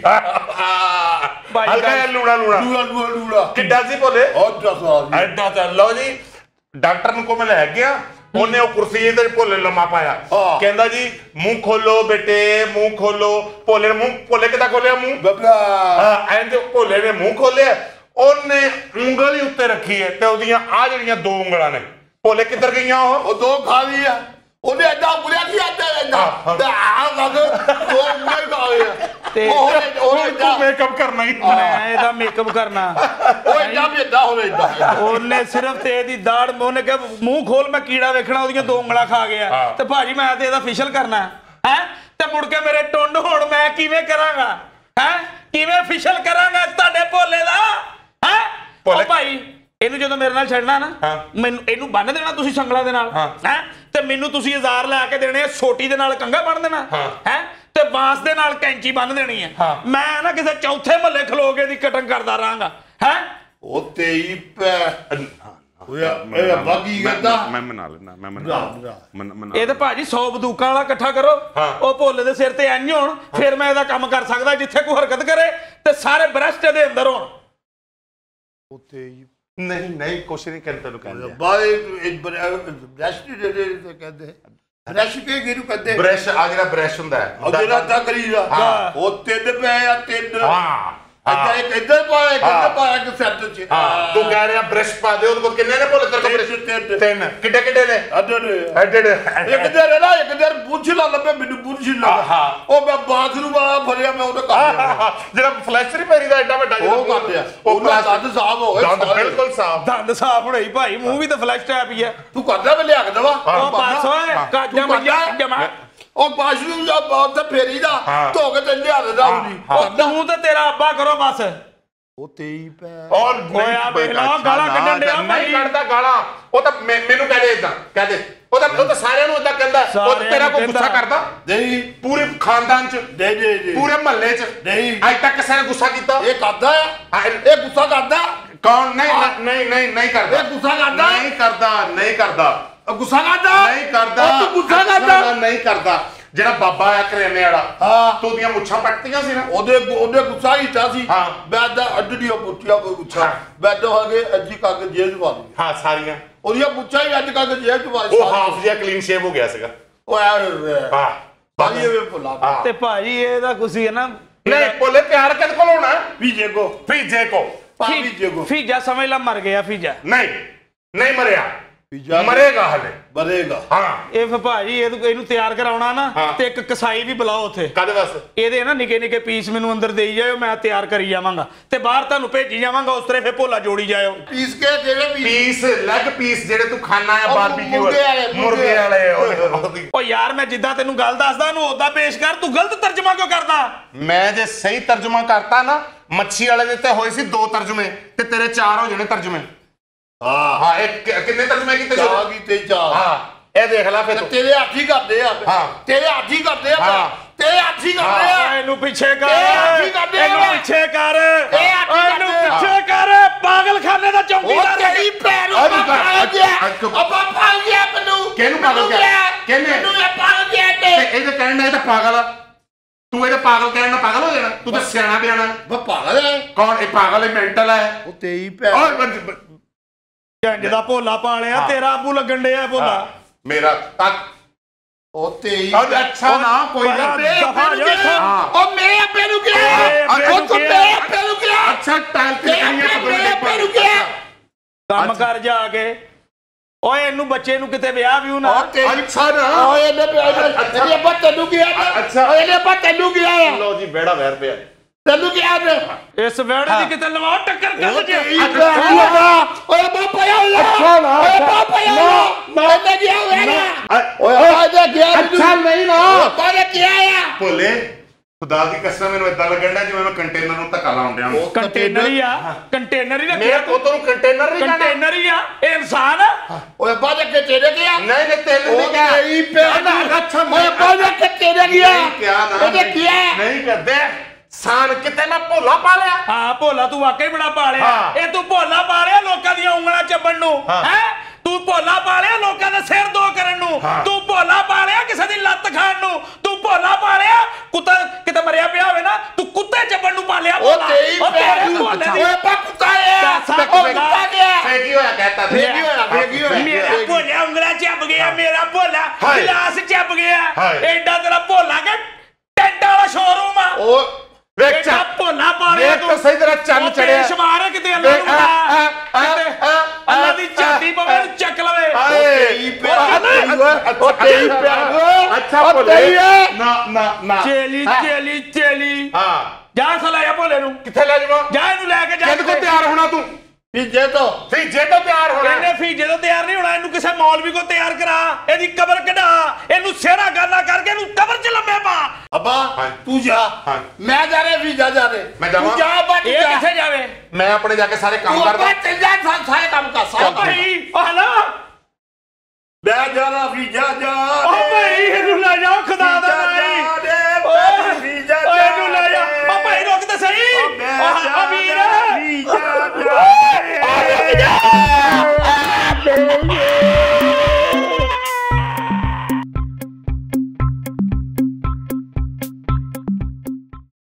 ਹਲਕਾ ਲੂਣਾ ਲੂਣਾ ਲੂਣਾ ਲੂਣਾ ਲੂਣਾ ਕਿੱਡਾ ਸੀ ਭੋਲੇ ਉਹ ਦੱਸ ਐਡਾ ਤਾਂ ਲਓ ਜੀ ਡਾਕਟਰ ਨੂੰ ਕੋ ਮੈਂ ਲੈ ਗਿਆ ਉਹਨੇ ਉਹ ਕੁਰਸੀ ਤੇ ਭੋਲੇ ਲੰਮਾ ਪਾਇਆ ਕਹਿੰਦਾ ਜੀ ਮੂੰਹ ਖੋਲੋ ਬੇਟੇ ਮੂੰਹ ਖੋਲੋ ਭੋਲੇ ਨੇ ਮੂੰਹ ਭੋਲੇ ਕਿੱਦਾਂ ਖੋਲਿਆ ਮੂੰਹ ਬੱਬਾ ਹਾਂ ਐਂਦੇ ਭੋਲੇ ਨੇ ਮੂੰਹ ਖੋਲਿਆ ਉਹਨੇ ਉਂਗਲ ਹੀ ਉੱਤੇ ਰੱਖੀ ਹੈ ਤੇ ਉਹਦੀਆਂ ਆ ਜਿਹੜੀਆਂ ਦੋ ਉਂਗਲਾਂ ਨੇ ਭੋਲੇ ਕਿੱਧਰ ਗਈਆਂ ਉਹ ਉਹ ਦੋ ਖਾ ਲਈ ਆ ਉਹਨੇ ਐਡਾ ਉਗਲਿਆ ਕੀ ਆਂਦਾ ਐਡਾ ਤੇ ਆ ਲੱਗ ਦੋ ਉਂਗਲ ਖਾ ਲਿਆ ਤੇ ਉਹ ਉਹ ਮੇਕਅਪ ਕਰਨਾ ਹੀ ਮੈਂ ਇਹਦਾ ਮੇਕਅਪ ਕਰਨਾ ਉਹ ਐਡਾ ਵੀ ਐਡਾ ਹੋਵੇ ਐਡਾ ਉਹਨੇ ਸਿਰਫ ਤੇ ਇਹਦੀ ਦਾੜ ਉਹਨੇ ਕਿਹਾ ਮੂੰਹ ਖੋਲ ਮੈਂ ਕੀੜਾ ਵੇਖਣਾ ਉਹਦੀਆਂ ਦੋ ਉਂਗਲਾਂ ਖਾ ਗਿਆ ਤੇ ਭਾਜੀ ਮੈਂ ਤੇ ਇਹਦਾ ਫੇਸ਼ੀਅਲ ਕਰਨਾ ਹੈ ਤੇ ਮੁੜ ਕੇ ਮੇਰੇ ਟੁੰਡ ਹੋਣ ਮੈਂ ਕਿਵੇਂ ਕਰਾਂਗਾ ਹੈ ਕਿਵੇਂ ਫੇਸ਼ੀਅਲ ਕਰਾਂਗਾ ਤੁਹਾਡੇ ਭੋਲੇ ਦਾ ਹੈ ਉਹ ਭਾਈ ਇਹਨੂੰ ਜਦੋਂ ਮੇਰੇ ਨਾਲ ਛੱਡਣਾ ਨਾ ਮੈਨੂੰ ਇਹਨੂੰ ਬੰਨ ਦੇਣਾ ਤੁਸੀਂ ਸੰਗਲਾਂ ਦੇ ਨਾਲ ਹੈ ਤੇ ਮੈਨੂੰ ਤੁਸੀਂ ਹਜ਼ਾਰ ਲੈ ਕੇ ਦੇਣੇ ਸੋਟੀ ਦੇ ਨਾਲ ਕੰਗਾ ਬੰਨ ਦੇਣਾ ਹੈ ਤੇ ਬਾਂਸ ਦੇ ਨਾਲ ਕੈਂਚੀ ਬੰਨ ਦੇਣੀ ਹੈ ਮੈਂ ਨਾ ਕਿਸੇ ਚੌਥੇ ਮਹੱਲੇ ਖਲੋ ਕੇ ਦੀ ਕਟਿੰਗ ਕਰਦਾ ਰਹਾਂਗਾ ਹੈ ਉਹ ਤੇਈ ਪੈ ਓਏ ਇਹ ਬਾਗੀ ਕਹਿੰਦਾ ਮੈਂ ਮਨਾ ਲੈਣਾ ਮੈਂ ਮਨਾ ਇਹ ਤੇ ਭਾਜੀ ਸੌ ਬੰਦੂਕਾਂ ਵਾਲਾ ਇਕੱਠਾ ਕਰੋ ਉਹ ਭੋਲੇ ਦੇ ਸਿਰ ਤੇ ਇੰਝ ਹੋਣ ਫਿਰ ਮੈਂ ਇਹਦਾ ਕੰਮ ਕਰ ਸਕਦਾ ਜਿੱਥੇ ਕੋਈ ਹਰਕਤ ਕਰੇ ਤੇ ਸਾਰੇ ਬ੍ਰੈਸਟ ਇਹਦੇ ਅੰਦਰ ਹੋਣ ਉੱਤੇ ਨਹੀਂ ਨਹੀਂ ਕੁਛ ਨਹੀਂ ਕਹਿੰਦੇ ਤੈਨੂੰ ਕਹਿੰਦੇ ਬਾਈ ਬ੍ਰੈਸਟ ਦੇ ਦੇ ਕਹਿੰਦੇ ਬ੍ਰਸ਼ ਕੇ ਕਿਹਨੂੰ ਕਹਿੰਦੇ ਬ੍ਰਸ਼ ਆ ਜਿਹੜਾ ਬ੍ਰਸ਼ ਹੁੰਦਾ ਹੈ ਉਹ ਜਿਹੜਾ ਤਾਂ ਕਰੀਦਾ ਉਹ ਤਿੰਨ ਪਏ ਆ ਤਿੰਨ ਹਾਂ ਅੱਛਾ ਇੱਕ ਇੱਧਰ ਪਾਇਆ ਇੱਕ ਇੱਧਰ ਪਾਇਆ ਕਿ ਸੈੱਟ ਚ ਹਾਂ ਤੂੰ ਕਹਿ ਰਿਹਾ ਬ੍ਰਸ਼ ਪਾ ਦੇ ਉਹਦੇ ਕੋਲ ਕਿੰਨੇ ਨੇ ਭੋਲੇ ਤੇਰੇ ਕੋਲ ਬ੍ਰਸ਼ ਤਿੰਨ ਕਿੱਡੇ ਕਿੱਡੇ ਨੇ ਅੱਡੜ ਅੱਡੜ ਇੱਕ ਦਰ ਨਾ ਇੱਕ ਦਰ ਬੁਰਸ਼ ਲਾ ਲੱਭੇ ਮੈਨੂੰ ਬੁਰਸ਼ ਲਾ ਉਹ ਮੈਂ ਬਾਥਰੂਮ ਵਾਲਾ ਫੜਿਆ ਮੈਂ ਉਹਦਾ ਕਰ ਜਿਹੜਾ ਫਲੈਸ਼ਰੀ ਪੈਰੀ ਦਾ ਐਡਾ ਵੱਡਾ ਉਹ ਕਰਦੇ ਆ ਉਹਨਾਂ ਦੰਦ ਸਾਫ ਹੋ ਗਏ ਦੰਦ ਬਿਲਕੁਲ ਸਾਫ ਦੰਦ ਸਾਫ ਹੋਈ ਭਾਈ ਮੂੰਹ ਵੀ ਤਾਂ ਫਲੈਸ਼ ਟੈਪ ਹੀ ਆ ਤੂੰ ਕਰਦਾ ਮੈਂ ਲਿਆ ਕੇ ਦਵਾ ਉਹ ਬਸ ਓਏ ਕਾਜਾ ਮੱਜਾ ਜਮਾ ਉਹ ਬਾਥਰੂਮ ਦਾ ਬਾਤ ਤੇ ਫੇਰੀ ਦਾ ਧੋ ਕੇ ਤੇ ਲਿਆ ਦੇ ਉਹ ਤੂੰ ਤੇ ਤੇਰਾ ਅੱਬਾ ਕਰੋ ਬਸ ਉਹ ਤੇਈ ਪੈ ਔਰ ਓਏ ਆ ਵੇਖ ਲਾ ਗਾਲਾਂ ਕੱਢਣ ਡਿਆ ਭਾਈ ਨਹੀਂ ਕੱਢਦਾ ਗਾਲਾਂ ਉਹ ਤਾਂ ਮੈਨੂੰ ਕਹਿ ਦੇ ਇਦਾਂ ਕਹਿ ਦੇ ਉਹ ਤਾਂ ਉਹ ਤਾਂ ਸਾਰਿਆਂ ਨੂੰ ਇਦਾਂ ਕਹਿੰਦਾ ਉਹ ਤੇਰਾ ਕੋਈ ਗੁੱਸਾ ਕਰਦਾ ਨਹੀਂ ਪੂਰੇ ਖਾਨਦਾਨ ਚ ਨਹੀਂ ਨਹੀਂ ਪੂਰੇ ਮਹੱਲੇ ਚ ਨਹੀਂ ਅੱਜ ਤੱਕ ਕਿਸੇ ਨੇ ਗੁੱਸਾ ਕੀਤਾ ਇਹ ਕਰਦਾ ਇਹ ਗੁੱਸਾ ਕਰਦਾ ਕੌਣ ਨਹੀਂ ਨਹੀਂ ਨਹੀਂ ਨਹੀਂ ਕਰਦਾ ਇਹ ਗੁੱਸਾ ਕਰਦਾ ਨਹੀਂ ਕਰਦਾ ਨਹੀਂ ਕਰਦਾ ਗੁੱਸਾ ਕਰਦਾ ਨਹੀਂ ਕਰਦਾ ਤੂੰ ਗੁੱਸਾ ਕਰਦਾ ਨਹੀਂ ਕਰਦਾ ਜਿਹੜਾ ਬਾਬਾ ਆ ਕਰਿਆਨੇ ਵਾਲਾ ਹਾਂ ਤੂੰ ਦੀਆਂ ਮੁੱਛਾਂ ਪੱਟੀਆਂ ਸੀ ਨਾ ਉਹਦੇ ਉਹਦੇ ਗੁੱਸਾ ਕੀਤਾ ਸੀ ਹਾਂ ਮੈਂ ਦਾ ਅੱਡੀਆਂ ਮੁੱਛਾਂ ਕੋਈ ਗੁੱਸਾ ਮੈਂ ਤਾਂ ਹੈਗੇ ਅੱਜੀ ਕੱਕ ਜੇਲ੍ਹ ਪਾ ਦੀ ਹਾਂ ਸਾਰੀਆਂ ਉਹਦੀਆਂ ਮੁੱਛਾਂ ਹੀ ਅੱਜ ਕੱਕ ਜੇਲ੍ਹ ਚ ਪਾ ਉਹ ਹਾਫ ਜਿਹਾ ਕਲੀਨ ਸ਼ੇਵ ਹੋ ਗਿਆ ਸੀਗਾ ਉਹ ਯਾਰ ਹਾਂ ਬਾਈ ਇਹ ਭੁੱਲਾ ਤੇ ਭਾਜੀ ਇਹਦਾ ਕੁਸੀ ਹੈ ਨਾ ਨਹੀਂ ਭੋਲੇ ਪਿਆਰ ਕਿਹਦੇ ਕੋਲ ਹੋਣਾ ਵੀਜੇ ਕੋ ਫੀਜੇ ਕੋ ਵੀਜੇ ਕੋ ਫੀਜਾ ਸਮਝ ਲਾ ਮਰ ਗਿਆ ਫੀਜਾ ਨਹੀਂ ਨਹੀਂ ਮਰਿਆ ਵੀਜਾ ਮਰੇਗਾ ਹਲੇ ਮਰੇਗਾ ਹਾਂ ਇਹ ਫਿਰ ਭਾਜੀ ਇਹਨੂੰ ਤਿਆਰ ਕਰਾਉਣਾ ਨਾ ਤੇ ਇੱਕ ਕਸਾਈ ਵੀ ਬੁਲਾਓ ਉੱਥੇ ਕਾਦੇ ਵਾਸਤੇ ਇਹਦੇ ਨਾ ਨਿੱਕੇ ਨਿੱਕੇ ਪੀਸ ਮੈਨੂੰ ਅੰਦਰ ਦੇਈ ਜਾਇਓ ਮੈਂ ਤਿਆਰ ਕਰੀ ਜਾਵਾਂਗਾ ਤੇ ਬਾਹਰ ਤੁਹਾਨੂੰ ਭੇਜੀ ਜਾਵਾਂਗਾ ਉਸ ਤਰ੍ਹਾਂ ਫੇ ਭੋਲਾ ਜੋੜੀ ਜਾਇਓ ਪੀਸ ਕੇ ਜਿਹੜੇ ਪੀਸ ਲੈਗ ਪੀਸ ਜਿਹੜੇ ਤੂੰ ਖਾਣਾ ਆ ਬਾਰਬੀਕਿਊ ਮੁਰਗੇ ਵਾਲੇ ਮੁਰਗੇ ਵਾਲੇ ਓ ਯਾਰ ਮੈਂ ਜਿੱਦਾਂ ਤੈਨੂੰ ਗੱਲ ਦੱਸਦਾ ਉਹਨੂੰ ਉਦਾਂ ਪੇਸ਼ ਕਰ ਤੂੰ ਗਲਤ ਤਰਜਮਾ ਕਿਉਂ ਕਰਦਾ ਮੈਂ ਜੇ ਸਹੀ ਤਰਜਮਾ ਕਰਤਾ ਨਾ ਮੱਛੀ ਵਾਲੇ ਦੇ ਤੇ ਹੋਏ ਸੀ ਦੋ ਤਰਜਮੇ ਤੇ ਤੇਰੇ ਚਾਰ ਹੋ ਜਾਣੇ ਤਰਜਮੇ ਹਾਂ ਹਾਂ ਇੱਕ ਕਿੰਨੇ ਤਰਜਮੇ ਕੀਤੇ ਚਾਹ ਕੀਤੇ ਚਾਹ ਹਾਂ ਇਹ ਦੇਖ ਲੈ ਫੇ ਤੇਰੇ ਹੱਥ ਹੀ ਕਰਦੇ ਆ ਹਾਂ ਤੇਰੇ ਹੱਥ ਹੀ ਕਰਦੇ ਆ ਤੇਰੇ ਹੱਥ ਹੀ ਕਰਦੇ ਆ ਇਹਨੂੰ ਪਿੱਛੇ ਕਰ ਇਹਨੂੰ ਪਿੱਛੇ ਕਰ ਇਹਨੂੰ ਪਿੱਛੇ ਕਰ ਪਾਗਲਖਾਨੇ ਦਾ ਚੌਕੀਦਾਰ ਤੇਰੀ ਪੈਰ ਉੱਪਰ ਗਿਆ ਅੱਬਾ ਪਾਲ ਗਿਆ ਮੈਨੂੰ ਕਿਹਨੂੰ ਪਾਗਲ ਕਿਹਾ ਕਿਹਨੇ ਮੈਨੂੰ ਇਹ ਪਾਲ ਗਿਆ ਤੇ ਇਹ ਤਾਂ ਕਹਿਣ ਦਾ ਇਹ ਤਾਂ ਪਾਗਲ ਆ ਤੂੰ ਇਹਦਾ ਪਾਗਲ ਕਹਿਣ ਨਾਲ ਪਾਗਲ ਹੋ ਜਾਣਾ ਤੂੰ ਤਾਂ ਸਿਆਣਾ ਬਿਆਣਾ ਵਾ ਪਾਗਲ ਹੈ ਕੌਣ ਇਹ ਪਾਗਲ ਹੈ ਮੈਂਟਲ ਹੈ ਉਹ ਤੇਈ ਪੈ ਜੰਜ ਦਾ ਭੋਲਾ ਪਾਲਿਆ ਤੇਰਾ ਆਬੂ ਲੱਗਣ ਡਿਆ ਭੋਲਾ ਮੇਰਾ ਤੱਕ ਉਹ ਤੇਈ ਅੱਛਾ ਨਾ ਕੋਈ ਨਾ ਉਹ ਮੇਰੇ ਅੱਬੇ ਨੂੰ ਕਿਹਾ ਉਹ ਤੂੰ ਮੇਰੇ ਅੱਬੇ ਨੂੰ ਕਿਹਾ ਅੱਛਾ ਟਾਈਲ ਤੇ ਮੇਰੇ ਅੱਬੇ ਨੂੰ ਕਿਹਾ ਕੰਮ ਕਰ ਜਾ ਕੇ ਓਏ ਇਹਨੂੰ ਬੱਚੇ ਨੂੰ ਕਿਤੇ ਵਿਆਹ ਵੀ ਨਾ ਅੱਛਾ ਨਾ ਓਏ ਇਹਨੇ ਇਹਨੇ ਅੱਬਾ ਤੈਨੂੰ ਕਿਹਾ ਅੱਛਾ ਇਹਨੇ ਅੱਬਾ ਤੈਨੂੰ ਕਿਹਾ ਲੋ ਜੀ ਬੇੜਾ ਵੈਰ ਪਿਆ ਤੈਨੂੰ ਕੀ ਆਦ ਇਸ ਵੇੜੇ ਦੀ ਕਿਤੇ ਲਵਾਓ ਟੱਕਰ ਕਰ ਜੇ ਓਏ ਬਾਪਾ ਯਾਰ ਅੱਛਾ ਨਾ ਓਏ ਬਾਪਾ ਯਾਰ ਮੈਂ ਗਿਆ ਹੋਇਆ ਓਏ ਆਜਾ ਗਿਆ ਅੱਛਾ ਨਹੀਂ ਨਾ ਬਾਰੇ ਕੀ ਆਇਆ ਭੋਲੇ ਖੁਦਾ ਦੀ ਕਸਮ ਮੈਨੂੰ ਇਦਾਂ ਲੱਗਣ ਡਿਆ ਜਿਵੇਂ ਮੈਂ ਕੰਟੇਨਰ ਨੂੰ ਧੱਕਾ ਲਾਉਣ ਡਿਆ ਹਾਂ ਕੰਟੇਨਰ ਹੀ ਆ ਕੰਟੇਨਰ ਹੀ ਰੱਖਿਆ ਮੇਰੇ ਪੁੱਤ ਨੂੰ ਕੰਟੇਨਰ ਨਹੀਂ ਕਹਿਣਾ ਕੰਟੇਨਰ ਹੀ ਆ ਇਹ ਇਨਸਾਨ ਆ ਓਏ ਬਾਰੇ ਕਿ ਤੇਰੇ ਗਿਆ ਨਹੀਂ ਨਹੀਂ ਤੈਨੂੰ ਨਹੀਂ ਕਿਹਾ ਨਹੀਂ ਪਿਆ ਅੱਛਾ ਓਏ ਬਾਰੇ ਕਿ ਤੇਰੇ ਗਿਆ ਕਿਹਾ ਨਾ ਉਹਦੇ ਕੀ ਹੈ ਨਹੀਂ ਕਰਦੇ ਸਾਨ ਕਿਤੇ ਨਾ ਭੋਲਾ ਪਾ ਲਿਆ ਹਾਂ ਭੋਲਾ ਤੂੰ ਵਾਕਈ ਬੜਾ ਪਾਲਿਆ ਇਹ ਤੂੰ ਭੋਲਾ ਪਾਲਿਆ ਲੋਕਾਂ ਦੀਆਂ ਉਂਗਲਾਂ ਚੱਬਣ ਨੂੰ ਹੈ ਤੂੰ ਭੋਲਾ ਪਾਲਿਆ ਲੋਕਾਂ ਦੇ ਸਿਰ ਦੋ ਕਰਨ ਨੂੰ ਤੂੰ ਭੋਲਾ ਪਾਲਿਆ ਕਿਸੇ ਦੀ ਲੱਤ ਖਾਣ ਨੂੰ ਤੂੰ ਭੋਲਾ ਪਾਲਿਆ ਕੁੱਤਾ ਕਿਤੇ ਮਰਿਆ ਪਿਆ ਹੋਵੇ ਨਾ ਤੂੰ ਕੁੱਤੇ ਚੱਬਣ ਨੂੰ ਪਾਲਿਆ ਉਹ ਤੇਰੀ ਭੋਲੇ ਓਏ ਪਾ ਕੁੱਤਾ ਆ ਕੁੱਤਾ ਗਿਆ ਫੇਰ ਕੀ ਹੋਇਆ ਕਹਿਤਾ ਫੇਰ ਕੀ ਹੋਇਆ ਫੇਰ ਕੀ ਹੋਇਆ ਮੇਰਾ ਭੋਲਾ ਉਂਗਲਾਂ ਚੱਬ ਗਿਆ ਮੇਰਾ ਭੋਲਾ ਗਲਾਸ ਚੱਬ ਗਿਆ ਐਡਾ ਤੇਰਾ ਭੋਲਾ ਕਿ ਟੈਂਟ ਵਾਲਾ ਸ਼ੋਰੂਮ ਆ ਉਹ ਵੇਖ ਚਾ ਭੋਲਾ ਪਾਲਿਆ ਤੂੰ ਸਹੀ ਤਰ੍ਹਾਂ ਚੰਨ ਚੜਿਆ ਸ਼ਮਾਰ ਕਿਤੇ ਅੱਲਾ ਨੂੰ ਕਿਤੇ ਅੱਲਾ ਦੀ ਚਾਟੀ ਪਵੇ ਚੱਕ ਲਵੇ ਆਏ ਉਹ ਤੇਰੀ ਪਿਆ ਅੱਛਾ ਭੋਲੇ ਨਾ ਨਾ ਨਾ ਚੇਲੀ ਚੇਲੀ ਚੇਲੀ ਹਾਂ ਜਾ ਸਲਾਇਆ ਭੋਲੇ ਨੂੰ ਕਿੱਥੇ ਲੈ ਜਾਵਾਂ ਜਾ ਇਹਨੂੰ ਲੈ ਕੇ ਜਾ ਕਿੱਥੇ ਕੋ ਤਿਆਰ ਹੋਣਾ ਤੂੰ ਫੀਜੇ ਤੋਂ ਫੀਜੇ ਤੋਂ ਤਿਆਰ ਹੋਣਾ ਇਹਨੇ ਫੀਜੇ ਤੋਂ ਤਿਆਰ ਨਹੀਂ ਹੋਣਾ ਇਹਨੂੰ ਕਿਸੇ ਮੌਲਵੀ ਕੋ ਤਿਆਰ ਕਰਾ ਇਹਦੀ ਕਬਰ ਕਢਾ ਇਹਨੂੰ ਸਿਹਰਾ ਗਾਨਾ ਕਰਕੇ ਇਹਨੂੰ ਕਬਰ ਚ ਲੰਮੇ ਪਾ ਅੱਬਾ ਤੂੰ ਜਾ ਮੈਂ ਜਾ ਰਿਹਾ ਫੀਜਾ ਜਾ ਰਿਹਾ ਮੈਂ ਜਾਵਾਂ ਤੂੰ ਜਾ ਬੱਟ ਇਹ ਕਿੱਥੇ ਜਾਵੇ ਮੈਂ ਆਪਣੇ ਜਾ ਕੇ ਸਾਰੇ ਕੰਮ ਤੂੰ ਕਰਦਾ ਬੱਟ ਜਾ ਸਾਰੇ ਕੰਮ ਕਰ ਓ ਸਾਰੇ ਭਾਈ ਓ ਹਲਾ ਮੈਂ ਜਾ ਰਿਹਾ ਫੀਜਾ ਜਾ ਓ ਭਾਈ ਇਹਨੂੰ ਲੈ ਜਾਓ ਖੁਦਾ ਦਾ ਨਾਮ ਓਏ ਇਹਨੂੰ ਲੈ ਜਾ ਓ ਭਾਈ ਰੁਕ ਤੇ ਸਹੀ ਓ ਵੀਰ